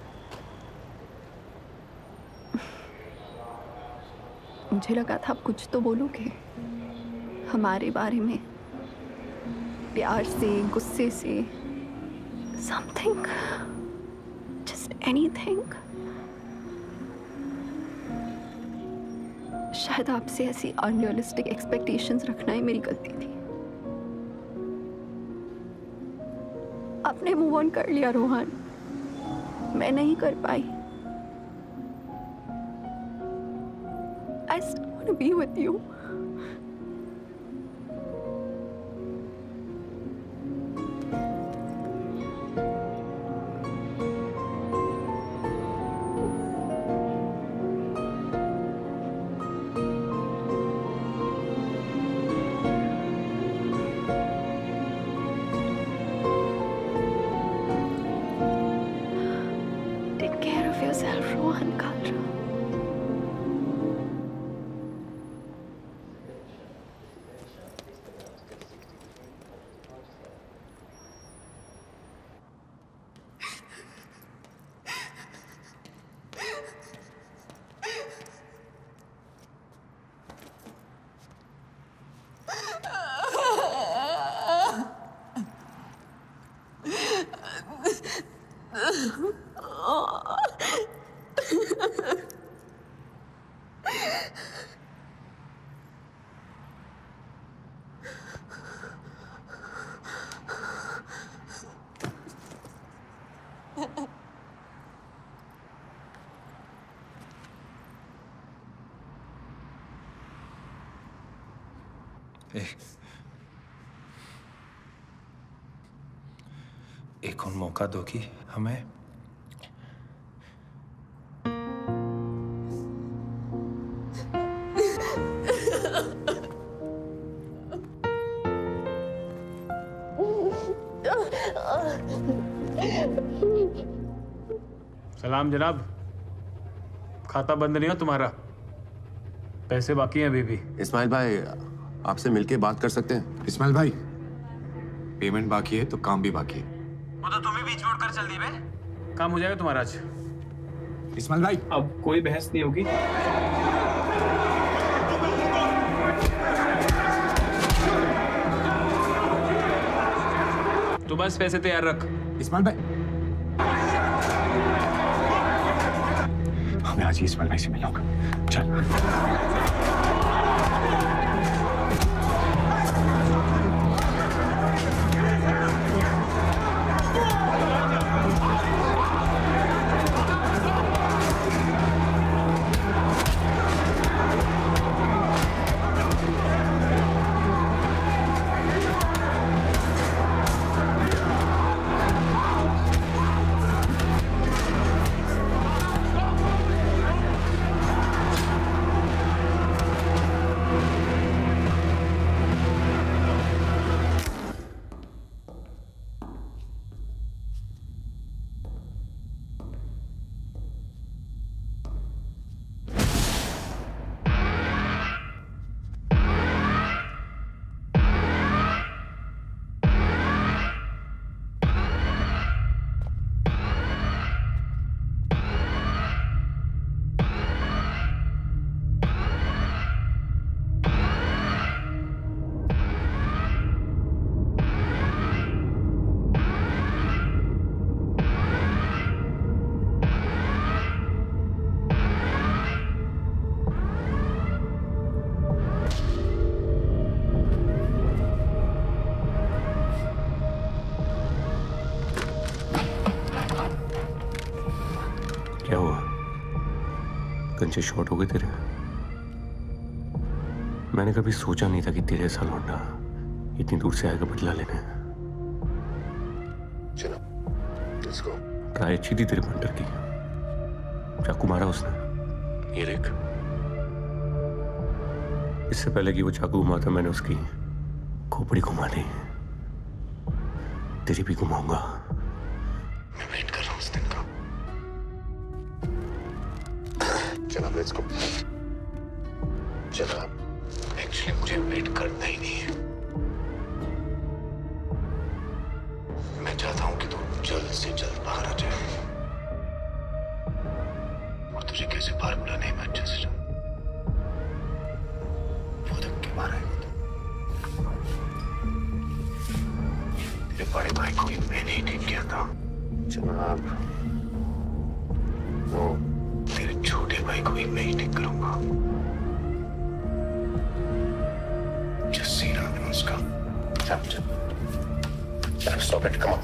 मुझे लगा था आप कुछ तो बोलोगे हमारे बारे में, प्यार से, गुस्से से, something, just anything. शायद आपसे ऐसी अनरियलिस्टिक एक्सपेक्टेशंस रखना ही मेरी गलती थी। आपने मूव ऑन कर लिया रोहन, मैं नहीं कर पाई। I still want to be with you. Take care of yourself, Rohan Kalra. एक एक और मौका दोगी हमें? सलाम जनाब, खाता बंद नहीं हो तुम्हारा, पैसे बाकी हैं अभी भी। इस्माइल भाई, आपसे मिलके बात कर सकते हैं? इस्माइल भाई, पेमेंट बाकी है तो काम भी बाकी है। वो तो तुम ही बीच में उठकर चल दी बे। काम हो जाएगा तुम्हारा आज। इस्माइल भाई, अब कोई बहस नहीं होगी। तो बस पैसे तैयार रख। इस्माइल भाई, हमें आज ही इस्माइल भाई से मिलना होगा। चल। नीचे शॉर्ट हो गए तेरे। मैंने कभी सोचा नहीं था कि तेरे ऐसा लौंडा इतनी दूर से आएगा बदला लेने। चलो, let's go। ट्राई अच्छी थी तेरे पंटर की, चाकू मारा उसने, ये देख। इससे पहले कि वो चाकू घुमाता मैंने उसकी खोपड़ी घुमा दी, तेरी भी घुमाऊंगा। मैं वेट कर रहा हूँ उस दिन का। जनाब, लेट्स गो। जनाब, एक्चुअली मुझे वेट करना ही नहीं है। मैं चाहता हूँ कि तू जल्द से जल्द बाहर आ जाए। और तुझे कैसे बाहर बुलाने हैं मैं अच्छे से जानूं। वो धक्के मारा है तेरे बड़े भाई को भी मैंने ही ठीक किया था। जनाब, वो तेरे छोटे भाई को भी मैं ही ठीक करूंगा। जिस सीना में उसका चल स्टॉप इट, कम ऑन।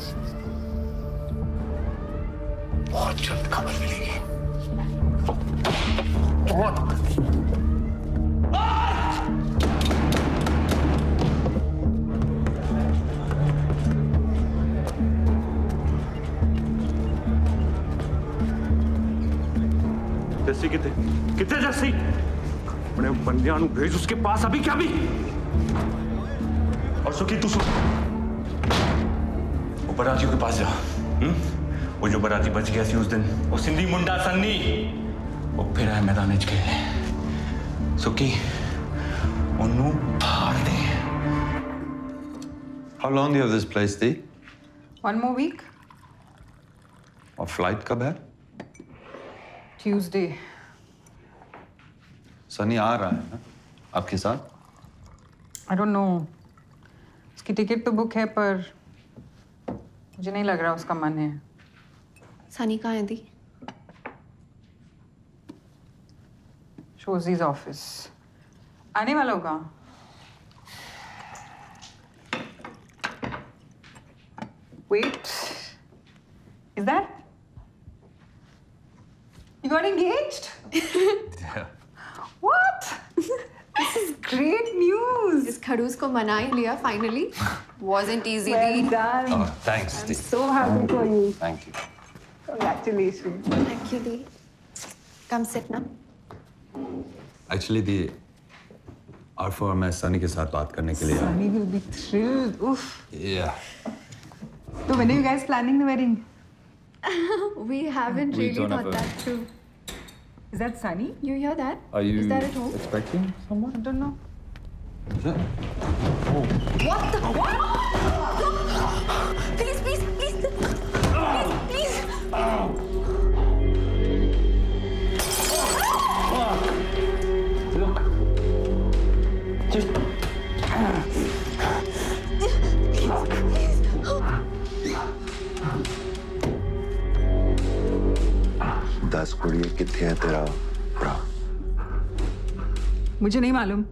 बहुत जल्द खबर मिलेगी। जस्सी कितने कितने जस्सी अपने बंदियां नू भेज उसके पास अभी क्या भी। और सुखी तू सुन, वो बरातियों के पास जा। हम्म वो जो बराती बच गया सी उस दिन, वो सिंधी मुंडा सन्नी, वो फिर आया मैदान च खेलने। सुखी उन्नू फाड़ दे। How long do you have this place, Dee? One more week. और फ्लाइट कब है? Tuesday. सनी आ रहा है ना आपके साथ? I don't know. उसकी टिकट तो बुक है पर मुझे नहीं लग रहा उसका मन है। सनी कहाँ है दी? शोजीज ऑफिस। आने वाला होगा। Wait. Is that? You got engaged? Yeah. What? This is great news. इस खड़ूस को मना ही लिया finally. Wasn't easy. Well Dee. done. Oh, thanks, I'm Dee. so happy for you. Thank you. Congratulations. Thank you, Dee. Come sit now. Actually, Dee, Arfa और मैं सनी के साथ बात करने के लिए आया। Sunny will be thrilled. Oof. Yeah. So when are you guys planning the wedding? We haven't We really don't thought have a- that through. Is that Sunny? You hear that? Are you Is that at home? expecting someone? I don't know. Is it? What the? What? Please, please, please, please, please. Look. Just. दस कुड़िए कितने है तेरा भरा? मुझे नहीं मालूम।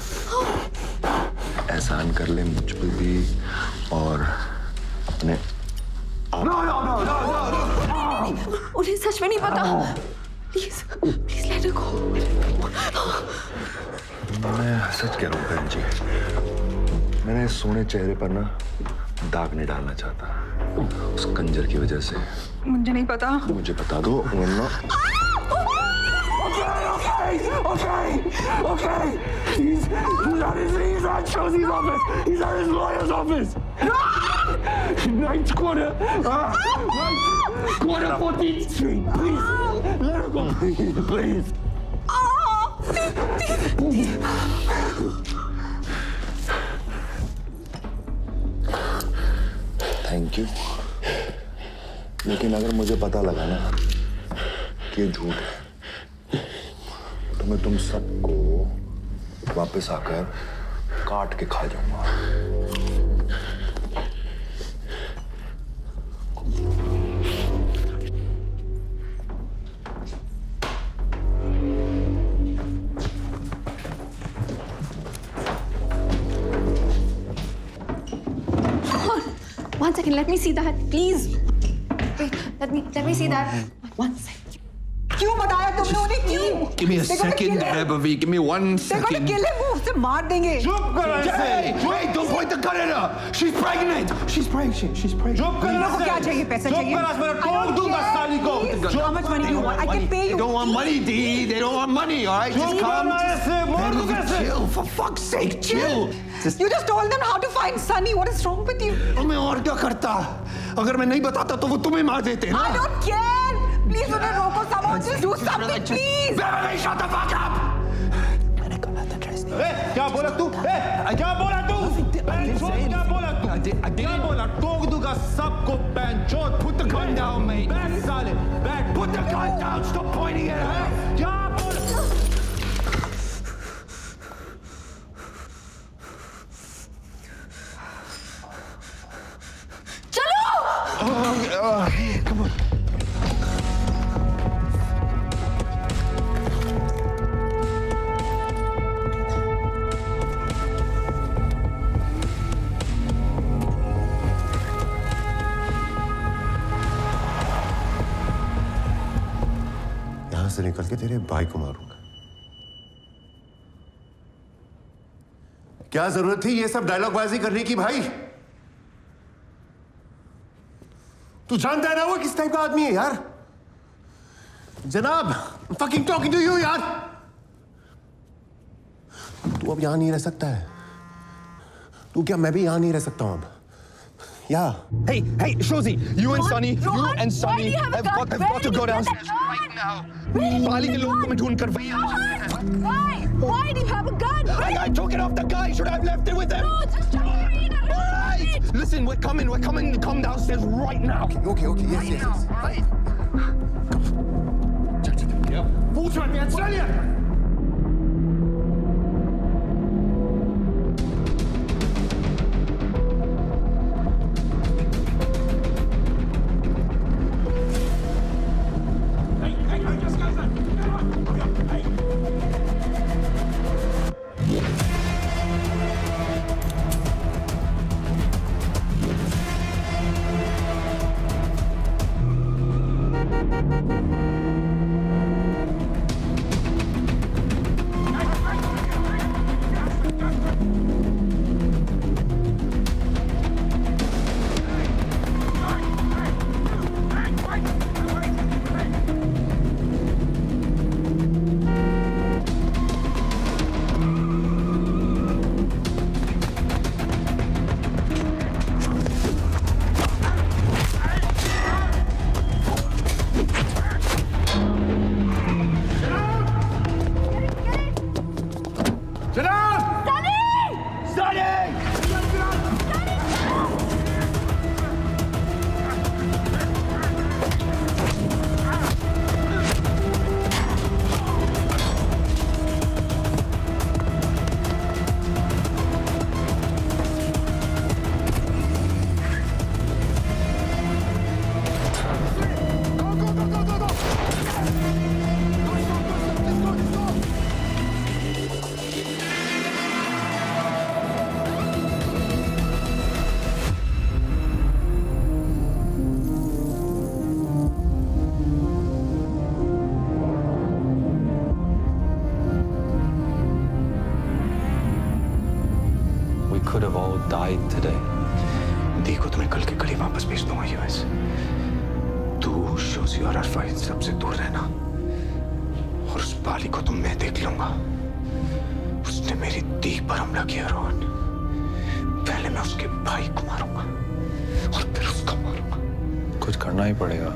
एहसान कर ले मुझ पे भी और अपने। No, no, no, no, no, no. उन्हें सच में नहीं पता। Please, please let her go. मैं सच कह रहा हूँ बहन जी, मैंने इस सोने चेहरे पर ना दाग नहीं डालना चाहता उस कंजर की वजह से। मुझे नहीं पता। मुझे बता दो वरना। Okay, okay, okay. He's, he's at his, he's at Chelsea's office. He's at his lawyer's office. Ninth quarter. Uh, ninth quarter, fourteenth Street. Please, let her go. Please, please. Thank you. लेकिन अगर मुझे पता लगा ना कि ये झूठ है तो मैं तुम सबको वापस आकर काट के खा जाऊंगा। One second, let me see that, please. Wait, let me let me see that. One second. क्यों बताया तुमने उन्हें? क्यों? Give me a second, Abby. Give me one second. किल है, वो उसे मार देंगे। चुप करो ऐसे। Wait, don't point the gun at her. She's pregnant. She's pregnant. She's pregnant. चुप करो ऐसे। क्या चाहिए? पैसा चाहिए? चुप करो, मैं ठोक दूंगा साली को। How much money do you want? I can pay you. They don't want money, D. They don't want money, all right? Just calm. Chill, for fuck's sake, chill. You just told them how to find Sunny. What is wrong with you? मैं और क्या करता? अगर मैं नहीं बताता तो वो तुम्हें मार देते ना? I don't care. Please उन्हें रोको. Someone just do something, please. Baby, shut the fuck up. मैंने गलत एड्रेस दिया। ए, क्या बोला तू? ए, क्या बोला तू? बैंचोद क्या बोला तू? क्या बोला? ठोक दूंगा सबको बैंचोद. Put the gun down, mate. Back साले. Back. Put the gun down. Stop pointing at her. क्या बोला? चलो. Oh, come on. यहां से निकल के तेरे भाई को मारूंगा। क्या जरूरत थी ये सब डायलॉगबाजी करने की भाई? तू जानता है ना वो किस टाइप का आदमी है यार? जनाब, fucking talking to you यार। तू अब यहां नहीं रह सकता है। तू क्या मैं भी यहां नहीं रह सकता हूं अब? Yeah. Hey, hey, Shozi, you and Sunny, you and Sunny have got, have got to go downstairs right now. पाली के लोगों को मैं ढूंढ कर वहीं Why? Why do you have a gun? I, I took it off the guy. Should I have left it with them? No, just try to read it. All right. Listen, we're coming. We're coming. Come downstairs right now. Okay, okay, okay. Yes, yes, yes. Right. Yep. Push me, Australia. could have all died today. देखो तुम्हें कल के कल ही वापस भेज दूंगा यूएस। तू शोजी और अरफा इन सबसे दूर रहना और उस बाली को तो मैं देख लूंगा। उसने मेरी दी पर हमला किया रोहन। पहले मैं उसके भाई को मारूंगा और फिर उसको मारूंगा। कुछ करना ही पड़ेगा।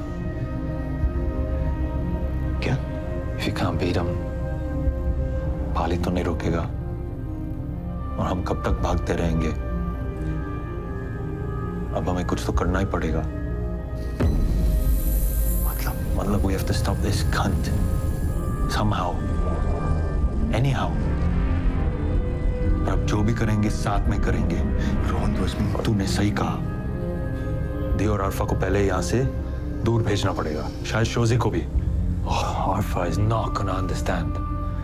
क्या? If you can't beat him, बाली तो नहीं रोकेगा और हम कब तक भागते रहेंगे? अब हमें कुछ तो करना ही पड़ेगा। मतलब मतलब we have to stop this cunt somehow, anyhow. पर अब जो भी करेंगे साथ में करेंगे। रोहन दोस्त, तूने सही कहा। दे और अरफा को पहले यहाँ से दूर भेजना पड़ेगा। शायद शोजी को भी। Oh, Arfa is not gonna understand.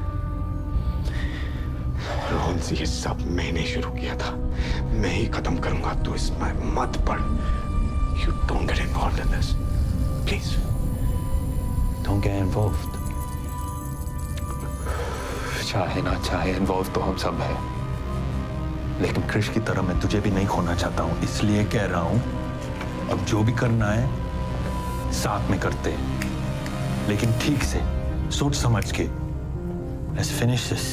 Rohan से ये सब मैंने शुरू किया था। मैं ही खत्म करूंगा। तू इसमें मत पड़। You don't get involved in this, please. Don't get involved. चाहे ना चाहे इन्वॉल्व तो हम सब हैं, लेकिन क्रिश की तरह मैं तुझे भी नहीं खोना चाहता हूं, इसलिए कह रहा हूं अब जो भी करना है साथ में करते हैं, लेकिन ठीक से सोच समझ के। Let's finish this.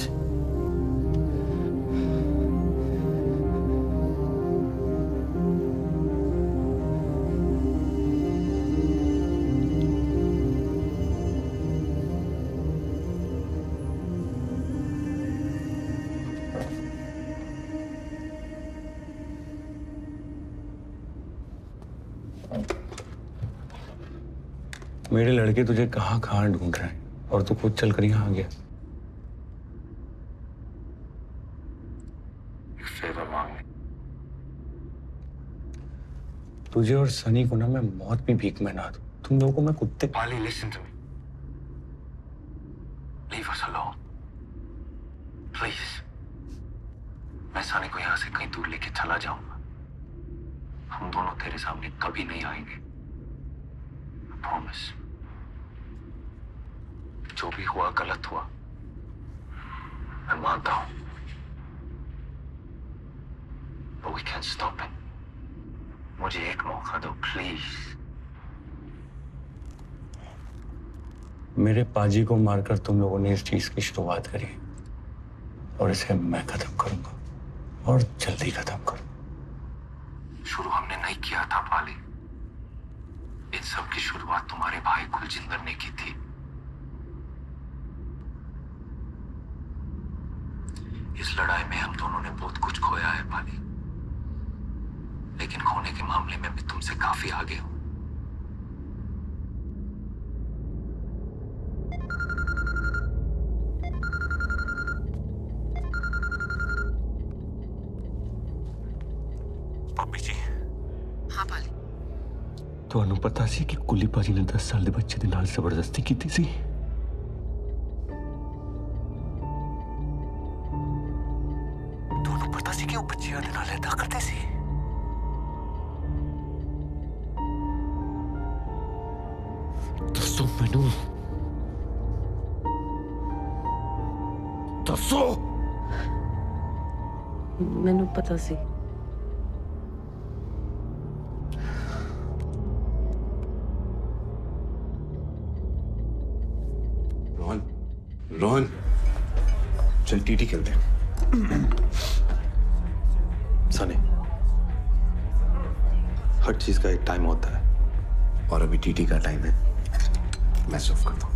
मेरे लड़के तुझे कहां कहां ढूंढ रहे हैं और तू खुद चलकर यहां आ गया। एक फेवर मांग, तुझे और सनी को ना मैं मौत भी भीख में ना दूं, तुम लोगों को मैं कुत्ते पाली। Listen to me, leave us alone please. मैं सनी को यहां से कहीं दूर लेके चला जाऊंगा, हम दोनों तेरे सामने कभी नहीं आएंगे, प्रॉमिस। जो भी हुआ गलत हुआ, मैं मानता हूं, but we can't stop it. मुझे एक मौका दो प्लीज। मेरे पाजी को मारकर तुम लोगों ने इस चीज की शुरुआत करी और इसे मैं खत्म करूंगा और जल्दी खत्म करूंगा। शुरू हमने नहीं किया था पाली, इन सब की शुरुआत तुम्हारे भाई कुलजिंदर ने की थी। इस लड़ाई में हम दोनों ने बहुत कुछ खोया है पाली, लेकिन खोने के मामले में मैं तुमसे काफी आगे हूं। पापी जी। हाँ पाली। ਤੁਹਾਨੂੰ ਪਤਾ ਸੀ ਕਿ ਕੁਲੀ ਭਾਜੀ ਨੇ दस ਸਾਲ ਦੇ ਬੱਚੇ ਦੇ ਨਾਲ ਜ਼ਬਰਦਸਤੀ ਕੀਤੀ ਸੀ? ਤੁਹਾਨੂੰ ਪਤਾ ਸੀ ਕਿ ਉਹ ਬੱਚਿਆਂ ਦੇ ਨਾਲ ਏਦਾਂ ਕਰਦੇ ਸੀ? ਦੱਸੋ ਮੈਨੂੰ, ਦੱਸੋ। ਮੈਨੂੰ ਪਤਾ ਸੀ। रोहन, चल टीटी खेलते हैं। सनी, हर चीज का एक टाइम होता है, और अभी टीटी का टाइम है, मैं सर्व करता हूं।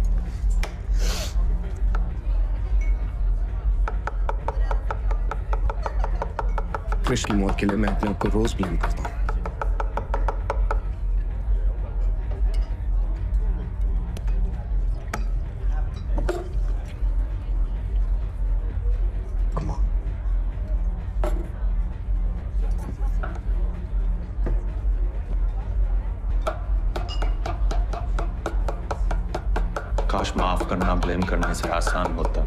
क्रिश की मौत के लिए मैं अपने आप को रोज ब्लेम करता हूं। काश माफ करना ब्लेम करने से आसान होता।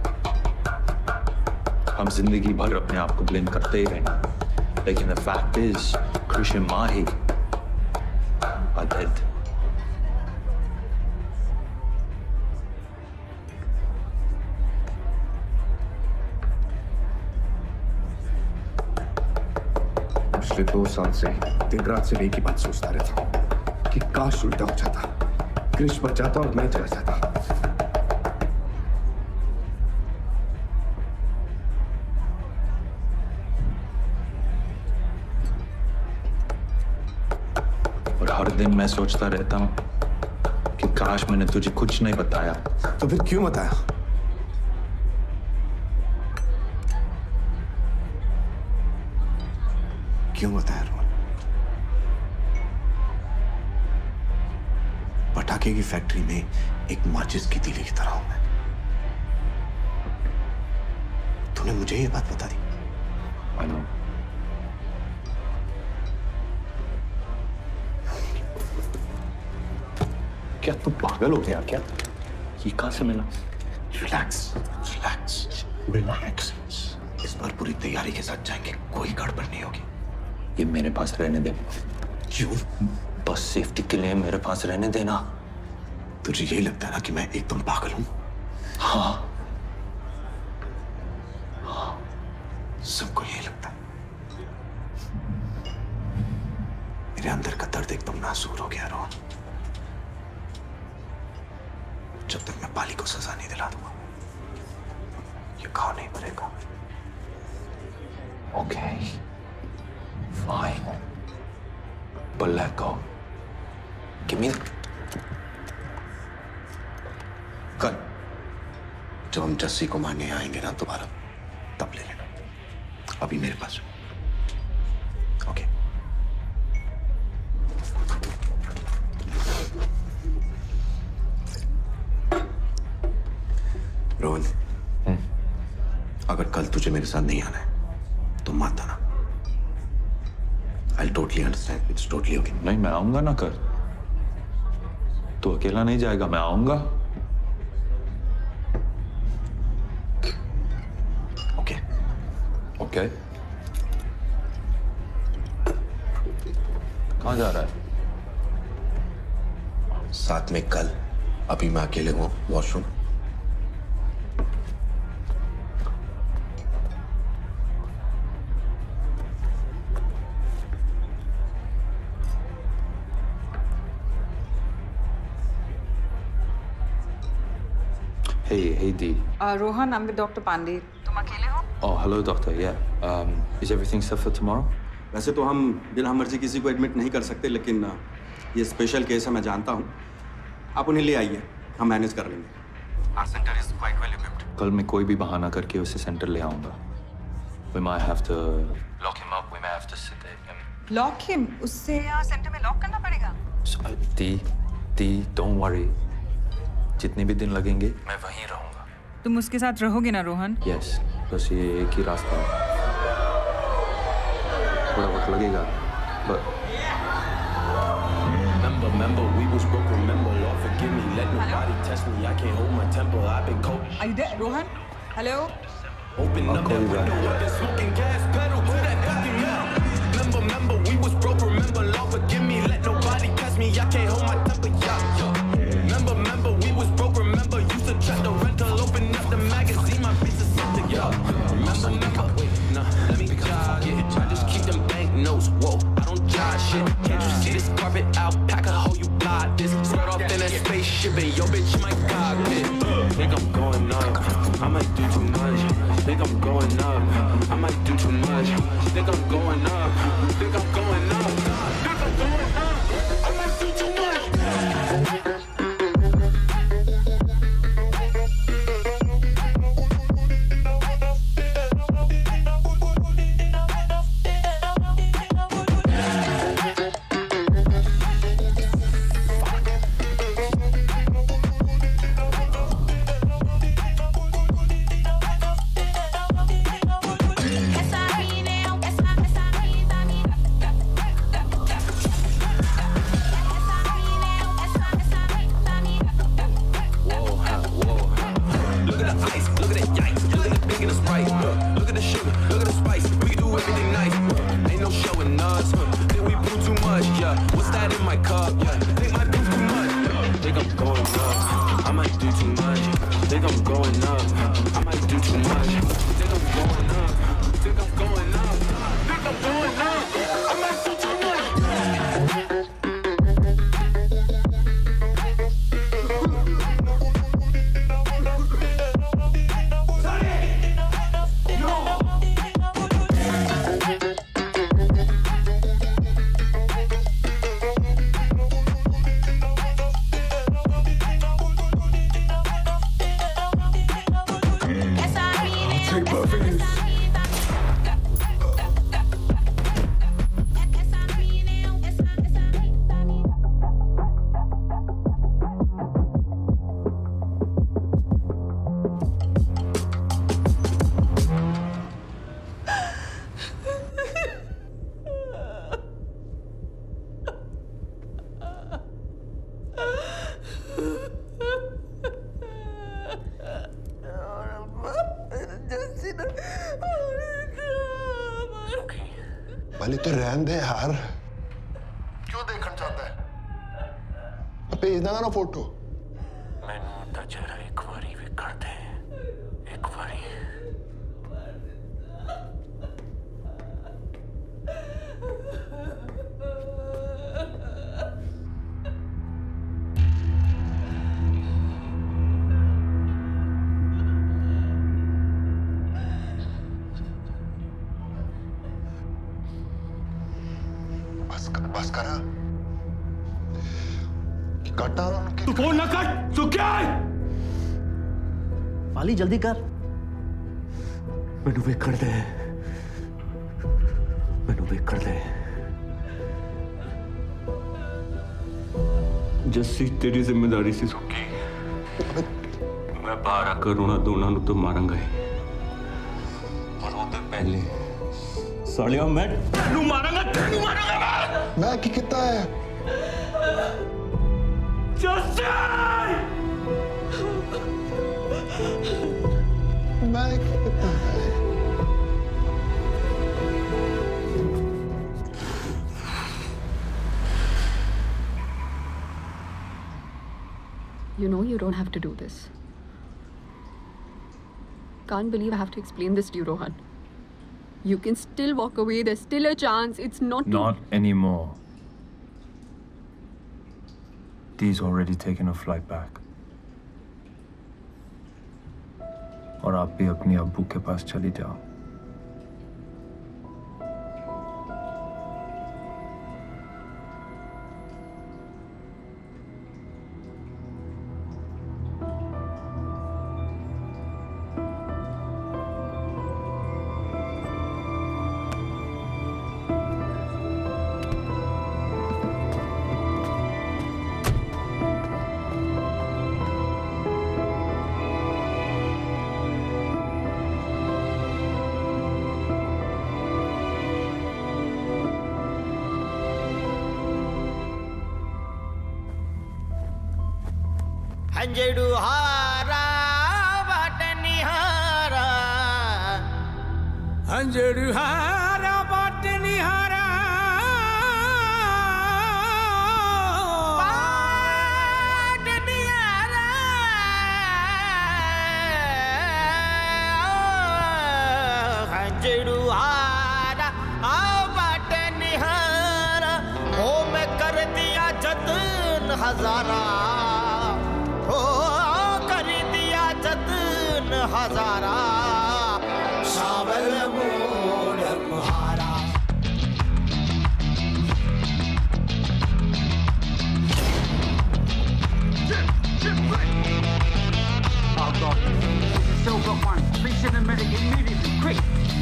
हम जिंदगी भर अपने आप को ब्लेम करते ही रहेंगे, लेकिन the fact is, Krish and Mahi are dead. पिछले दो साल से दिन रात से एक ही बात सोचता रहता हूं कि काश उल्टा हो जाता, क्रिश बच जाता और मैं चला जाता। और हर दिन मैं सोचता रहता हूं कि काश मैंने तुझे कुछ नहीं बताया। तो फिर क्यों बताया? क्यों बताया रोहन? पटाखे की फैक्ट्री में एक माचिस की तीली की तरह हूं मैं। तूने मुझे ये बात बता दी। I know. क्या तू पागल हो गया क्या? ये कहां से मिला? Relax, relax, relax. इस बार पूरी तैयारी के साथ जाएंगे, कोई गड़बड़ नहीं होगी। ये मेरे पास रहने दे। क्यों? बस सेफ्टी के लिए मेरे पास रहने देना। तुझे यही लगता है ना कि मैं एकदम पागल हूं? हाँ, हाँ, सबको यही लगता है। मेरे अंदर का दर्द एकदम नासूर हो गया रोहन। जब तक मैं पाली को सजा नहीं दिला दूंगा ये घाव नहीं भरेगा। Okay, fine. But let go. Give me. कल जब हम जस्सी को मारने आएंगे ना दोबारा, तब ले लेना। अभी मेरे पास। ओके। रोहन, अगर कल तुझे मेरे साथ नहीं आना है तो मत आना। I'll totally understand. It's totally okay. नहीं, मैं आऊंगा ना कल। तू अकेला नहीं जाएगा, मैं आऊंगा। ओके। ओके। कहाँ जा रहा है? साथ में कल। अभी मैं अकेले हूँ washroom. Hey, hey, Dee. Uh, Rohan, I'm with Doctor Pandey. तुम अकेले हो? Oh, hello, doctor. Yeah. Um, is everything set for tomorrow? वैसे तो हम बिना मर्जी किसी को एडमिट नहीं कर सकते, लेकिन ये स्पेशल केस है, मैं जानता हूँ। आप उन्हें ले आइए, हम मैनेज कर लेंगे। Our center is quite well equipped. कल मैं कोई भी बहाना करके उसे सेंटर ले आऊंगा। We might have to lock him up. We may have to sedate him. Lock him? उससे यहाँ सेंटर में लॉक करना पड़ेगा? So, uh, Dee, Dee, don't worry. जितने भी दिन लगेंगे मैं वहीं रहूंगा। तुम उसके साथ रहोगे ना रोहन? यस, बस ये एक ही रास्ता है। थोड़ा वक्त लगेगा, but Remember, remember, we was broke. Remember, Lord forgive me. Let nobody test me. I can't hold my temper. I've been cold. Are you there, Rohan? Hello? Open up that window. I've been smoking gas pedal to that fucking metal. Remember, remember, we was broke. Remember, Lord forgive me. Let nobody test me. I can't hold my temper. Yeah, yeah. Remember, remember, we was broke. Remember, used to check the rental, open up the magazine, my bitch is sent to yo. Remember, remember, wait, nah, let me jog it. I just keep them bank notes. Whoa, I don't judge shit. Can't you see this carpet alpaca? How you blind this? Skirt off in that spaceship and yo, bitch, my cockpit. Think I'm going up. I might do too much. Think I'm going up. I might do too much. Think I'm going up. Think I'm going up. Think I'm going up. I might do too much. भले तो रहन दे यार, क्यों देखना चाहता है? मैं भेज दूंगा ना फोटो। बस करा कटा तू फोन ना कट। तू क्या है? पाली जल्दी कर। मैनू वेक कर दे, मैनू वेक कर दे। जस्सी तेरी जिम्मेदारी सी सुखी। मैं बाहर आकर उन्होंने दोनों को तो मारांगा ही, पर उससे पहले सालिया मैं तेनू मारांगा, तेनू मारांगा मैं। मैं की कितना है? जस्सी! मैं की कितना है? You know you don't have to do this. Can't believe I have to explain this to you, Rohan. You can still walk away. There's still a chance. It's not. Not anymore. Dee's already taken a flight back. और आप भी अपनी अब्बू के पास चली जाओ। अंजड़ू हारा बाट निहारा, अंजड़ू हारा बाट निहारा, बाट निहारा, अंजड़ू हारा बाट निहारा, ओ मैं कर दिया जतन हजारा, हजारा सावल मोड़ मुहारा। Silver one, please send a medic immediately, quick!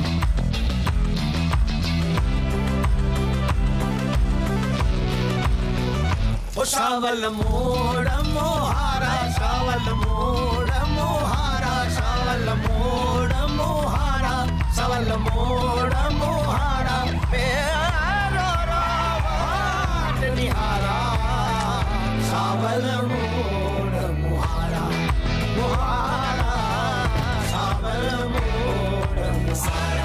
ओ सावल मोड़ मुहारा, सावल मोड़ मुहारा, सावल मोड़ मुहारा, सावल मोड़ मुहारा, प्यारो रावण निहारा, सावल मोड़ मुहारा, मुहारा, सावल मोड़ मुहारा।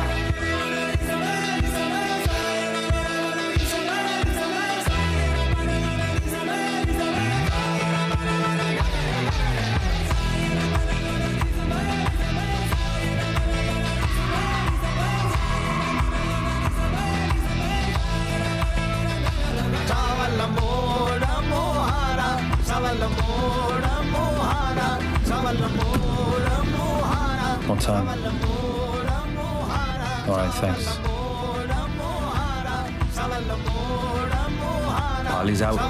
On time. All right, thanks. Ali's out.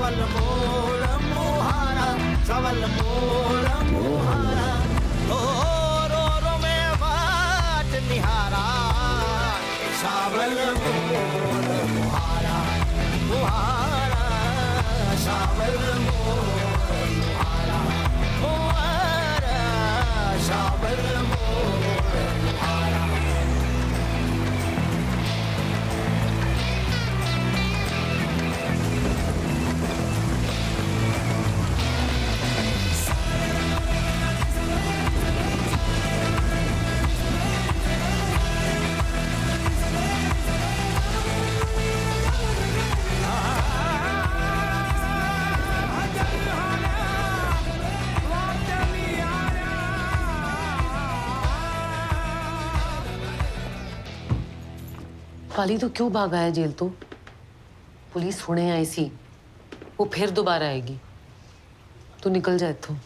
पाली तो क्यों भागा है जेल? तो पुलिस हुणे आई सी, वो फिर दोबारा आएगी। तू निकल जा इत्थों।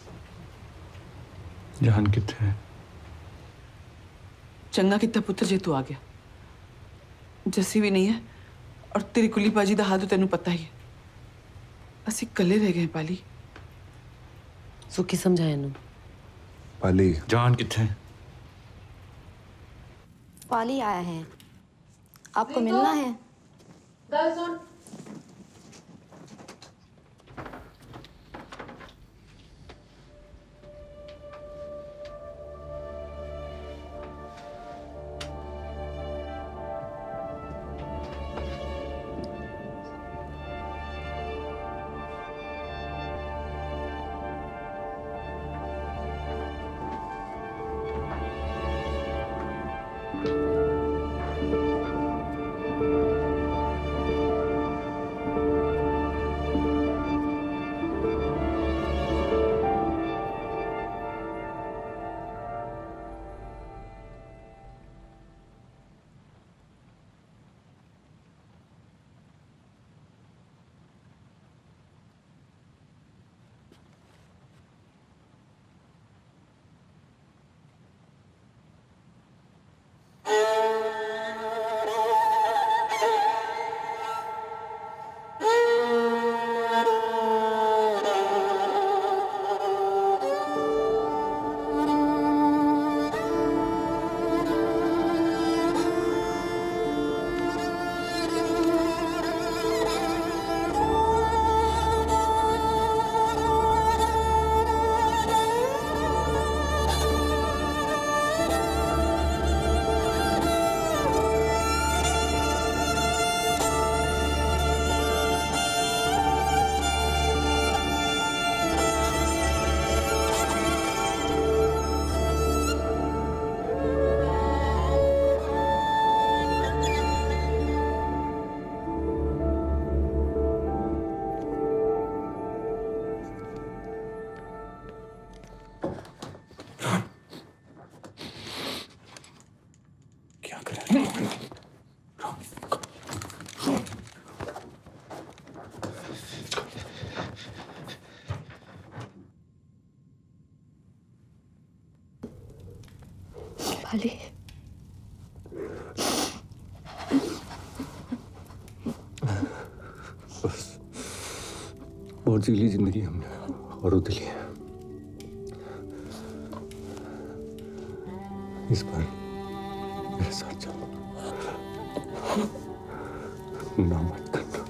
जान किथे है? चंगा कितना पुत्र जे तू आ गया। जस्सी भी नहीं है और तेरी कुली बाजी दा हाल तो तेनू पता ही है। ਅਸੀਂ ਇਕੱਲੇ ਰਹਿ ਗਏ ਪਾਲੀ। सुखी समझाया ना। पाली जान किथे? पाली आया है, आपको मिलना है। पाली बस बहुत जी ली जिंदगी हमने और उधर लिया। इस बार मेरे साथ चलो, ना मत करना।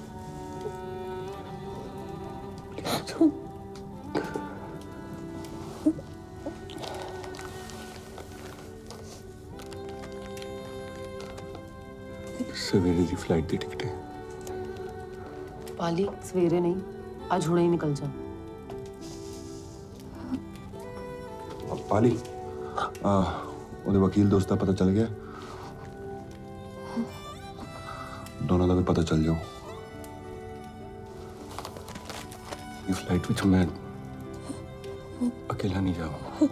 सवेरे की फ्लाइट की टिकट है। पाली सवेरे नहीं, आज हुणे ही निकल जा। पाली आ, ਉਹਦੇ ਵਕੀਲ ਦੋਸਤ ਦਾ ਪਤਾ ਚੱਲ ਗਿਆ? ਦੋਨਾਂ ਦਾ ਵੀ ਪਤਾ ਚੱਲ ਜਾਓ। ये फ्लाइट ਵਿੱਚ मैं अकेला नहीं जाऊँ।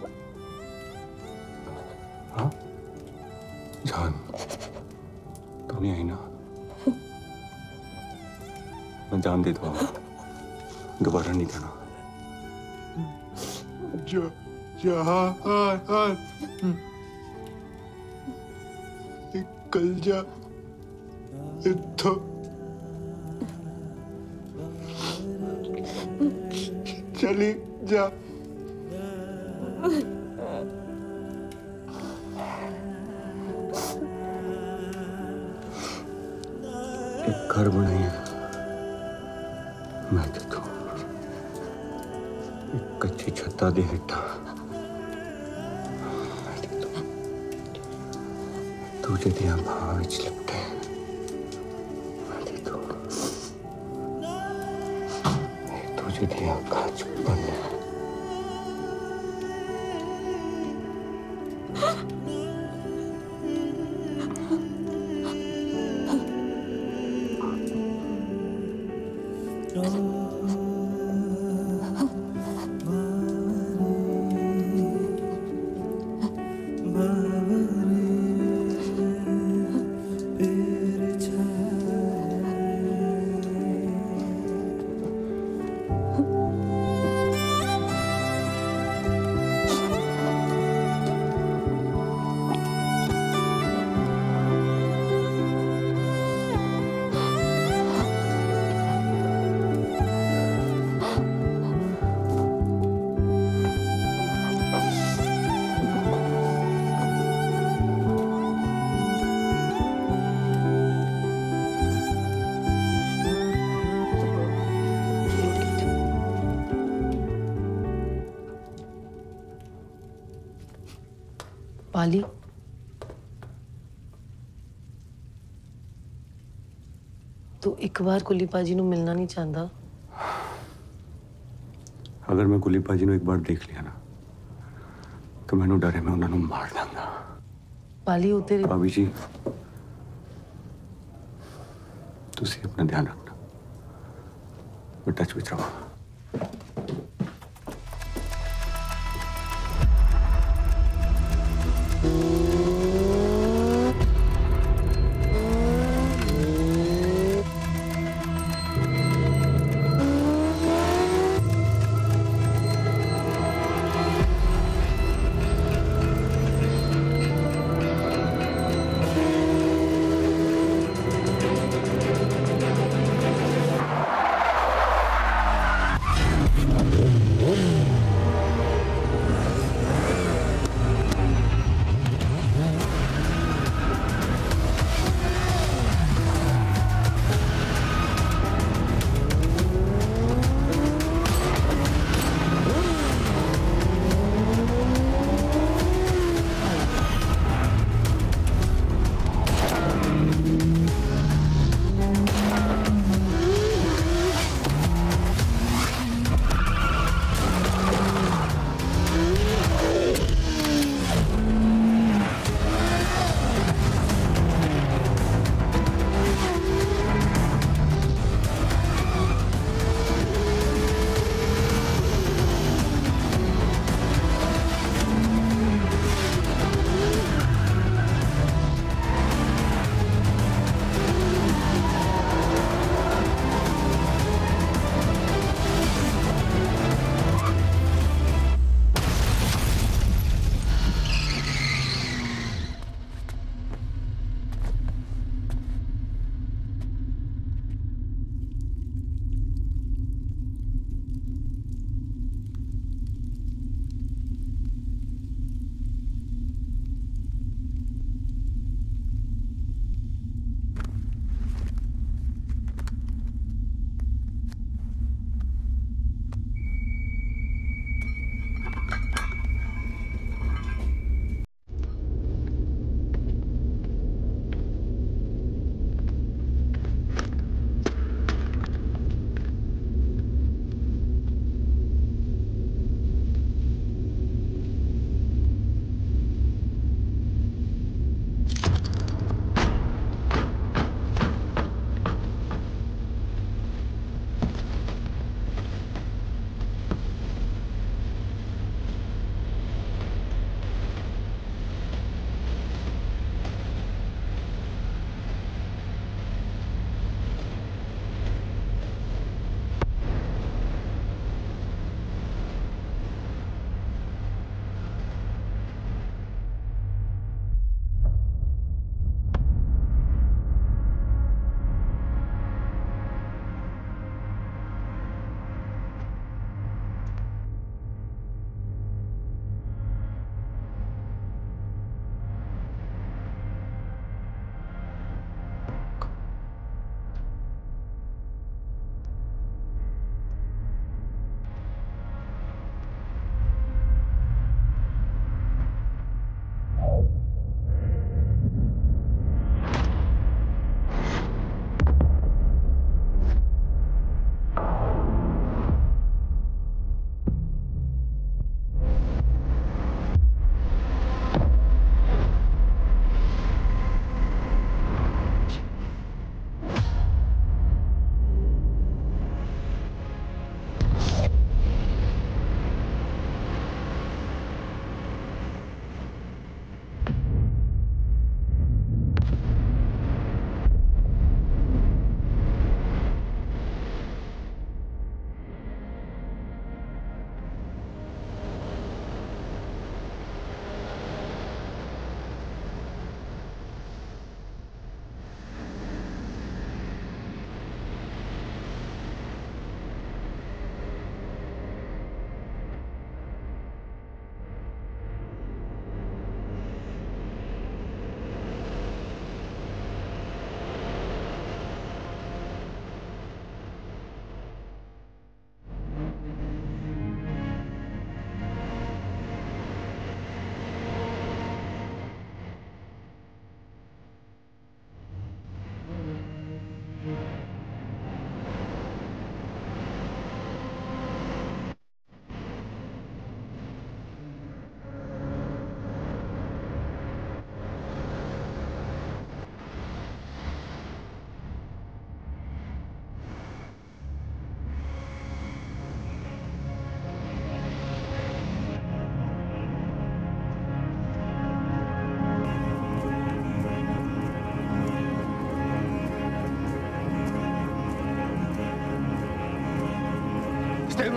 हाँ जान तू नहीं आई ना? मैं जान दे दूँगा, दोबारा नहीं देना। जा जहां निकल जा इत्थों, चली जा। एक घर बनाई है मैं तो तू, एक कच्ची छत्ता दे हिट्टा तुझे दिया भाव विच लिपटे मैं ते तू, तुझे दिया काच बने। पाली तो एक बार कुली पाजी ਨੂੰ ਮਿਲਣਾ ਨਹੀਂ ਚਾਹੁੰਦਾ? अगर मैं कुली पाजी ਨੂੰ एक बार देख लिया ना तो मैंने डरे मैं उन्होंने मार दूंगा। पाली वो तेरे भाभी जी तुसी अपना ध्यान रखना, मैं टच विच रहो।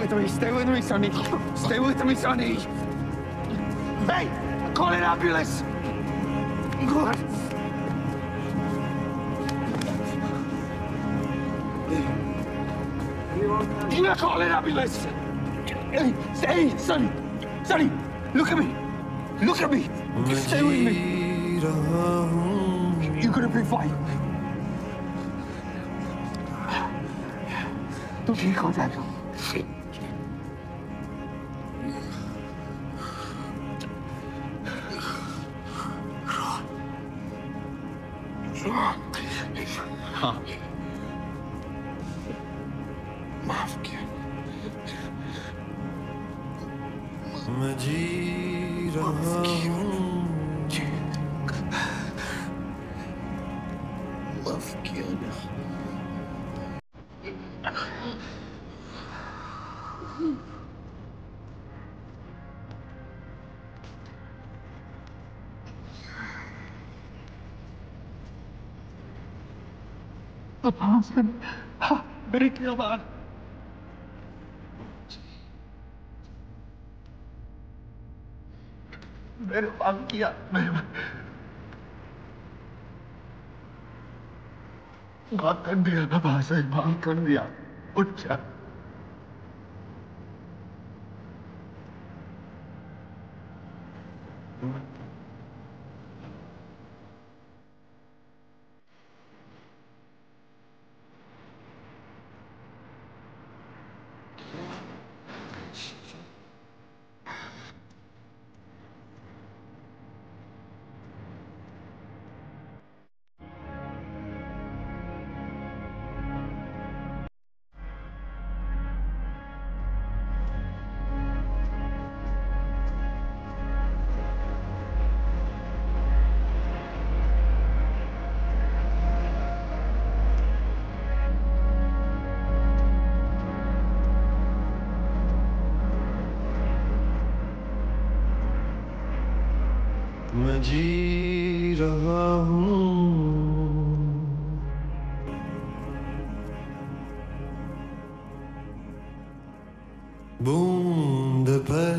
with me. Stay with me, Sonny. Stay with me, Sonny. Hey, call an ambulance. God. You call an ambulance. Hey, stay, Sonny. Sonny, look at me. Look at me. Stay with me. You're gonna be fine. तू ठीक हो जाएगा। हाँ, माफ किया। मैं जी रहा हूँ। माफ किया ना। मेरी क्या बात? मैंने माफ किया। मैंने माफ कर दिया ना भाषा, माफ कर दिया। उठ जा। मैं जी रहा हूँ। बूंद पर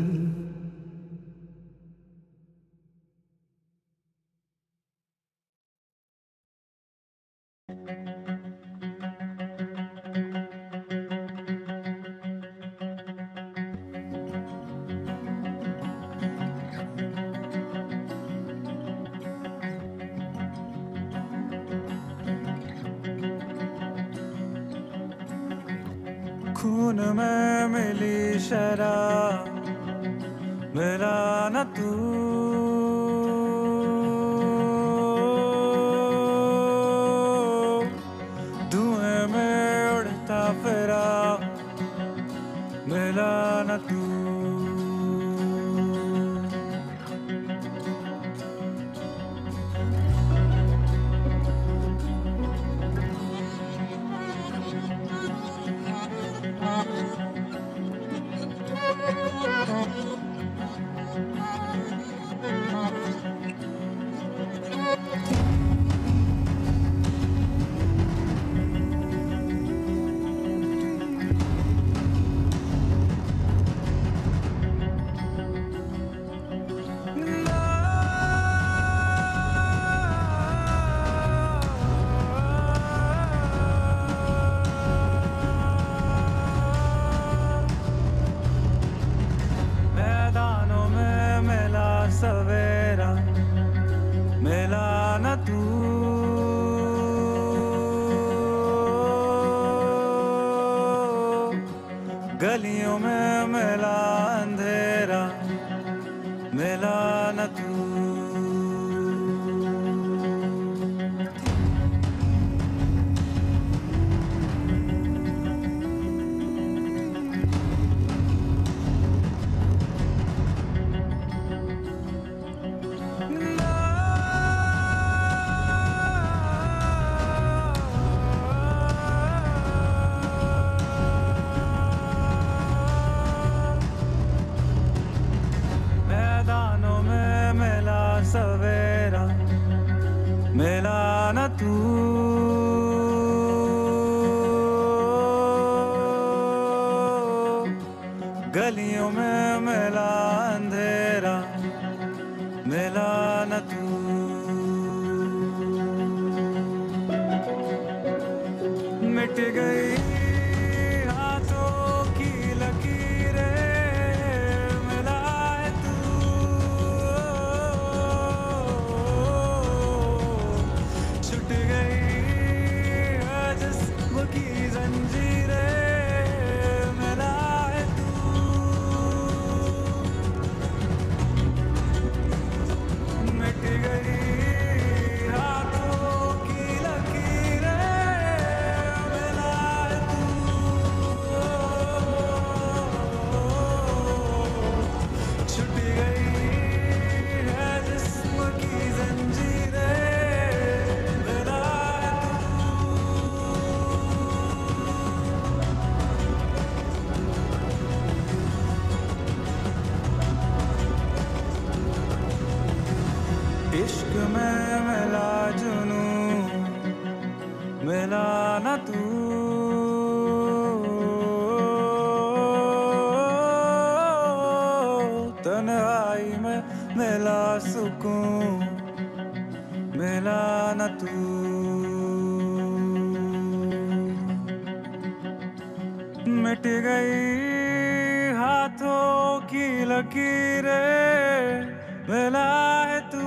खून में मिली शराब मिला न तू, धुएं में उड़ता फिरा मिला न तू। सवेरा मिला न तू, गलियों में मिला अंधेरा मिला न तू। सवेरा मिला न तू, में मिला जुनू, मिला न तू। तन्हाई में मिला सुकून, मिला न तू। मिट गई हाथों की लकीरें, मिला है तू।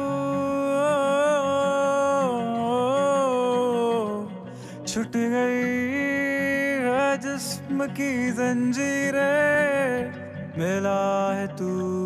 छूट गई है जिस्म की जंजीरें, मिला है तू।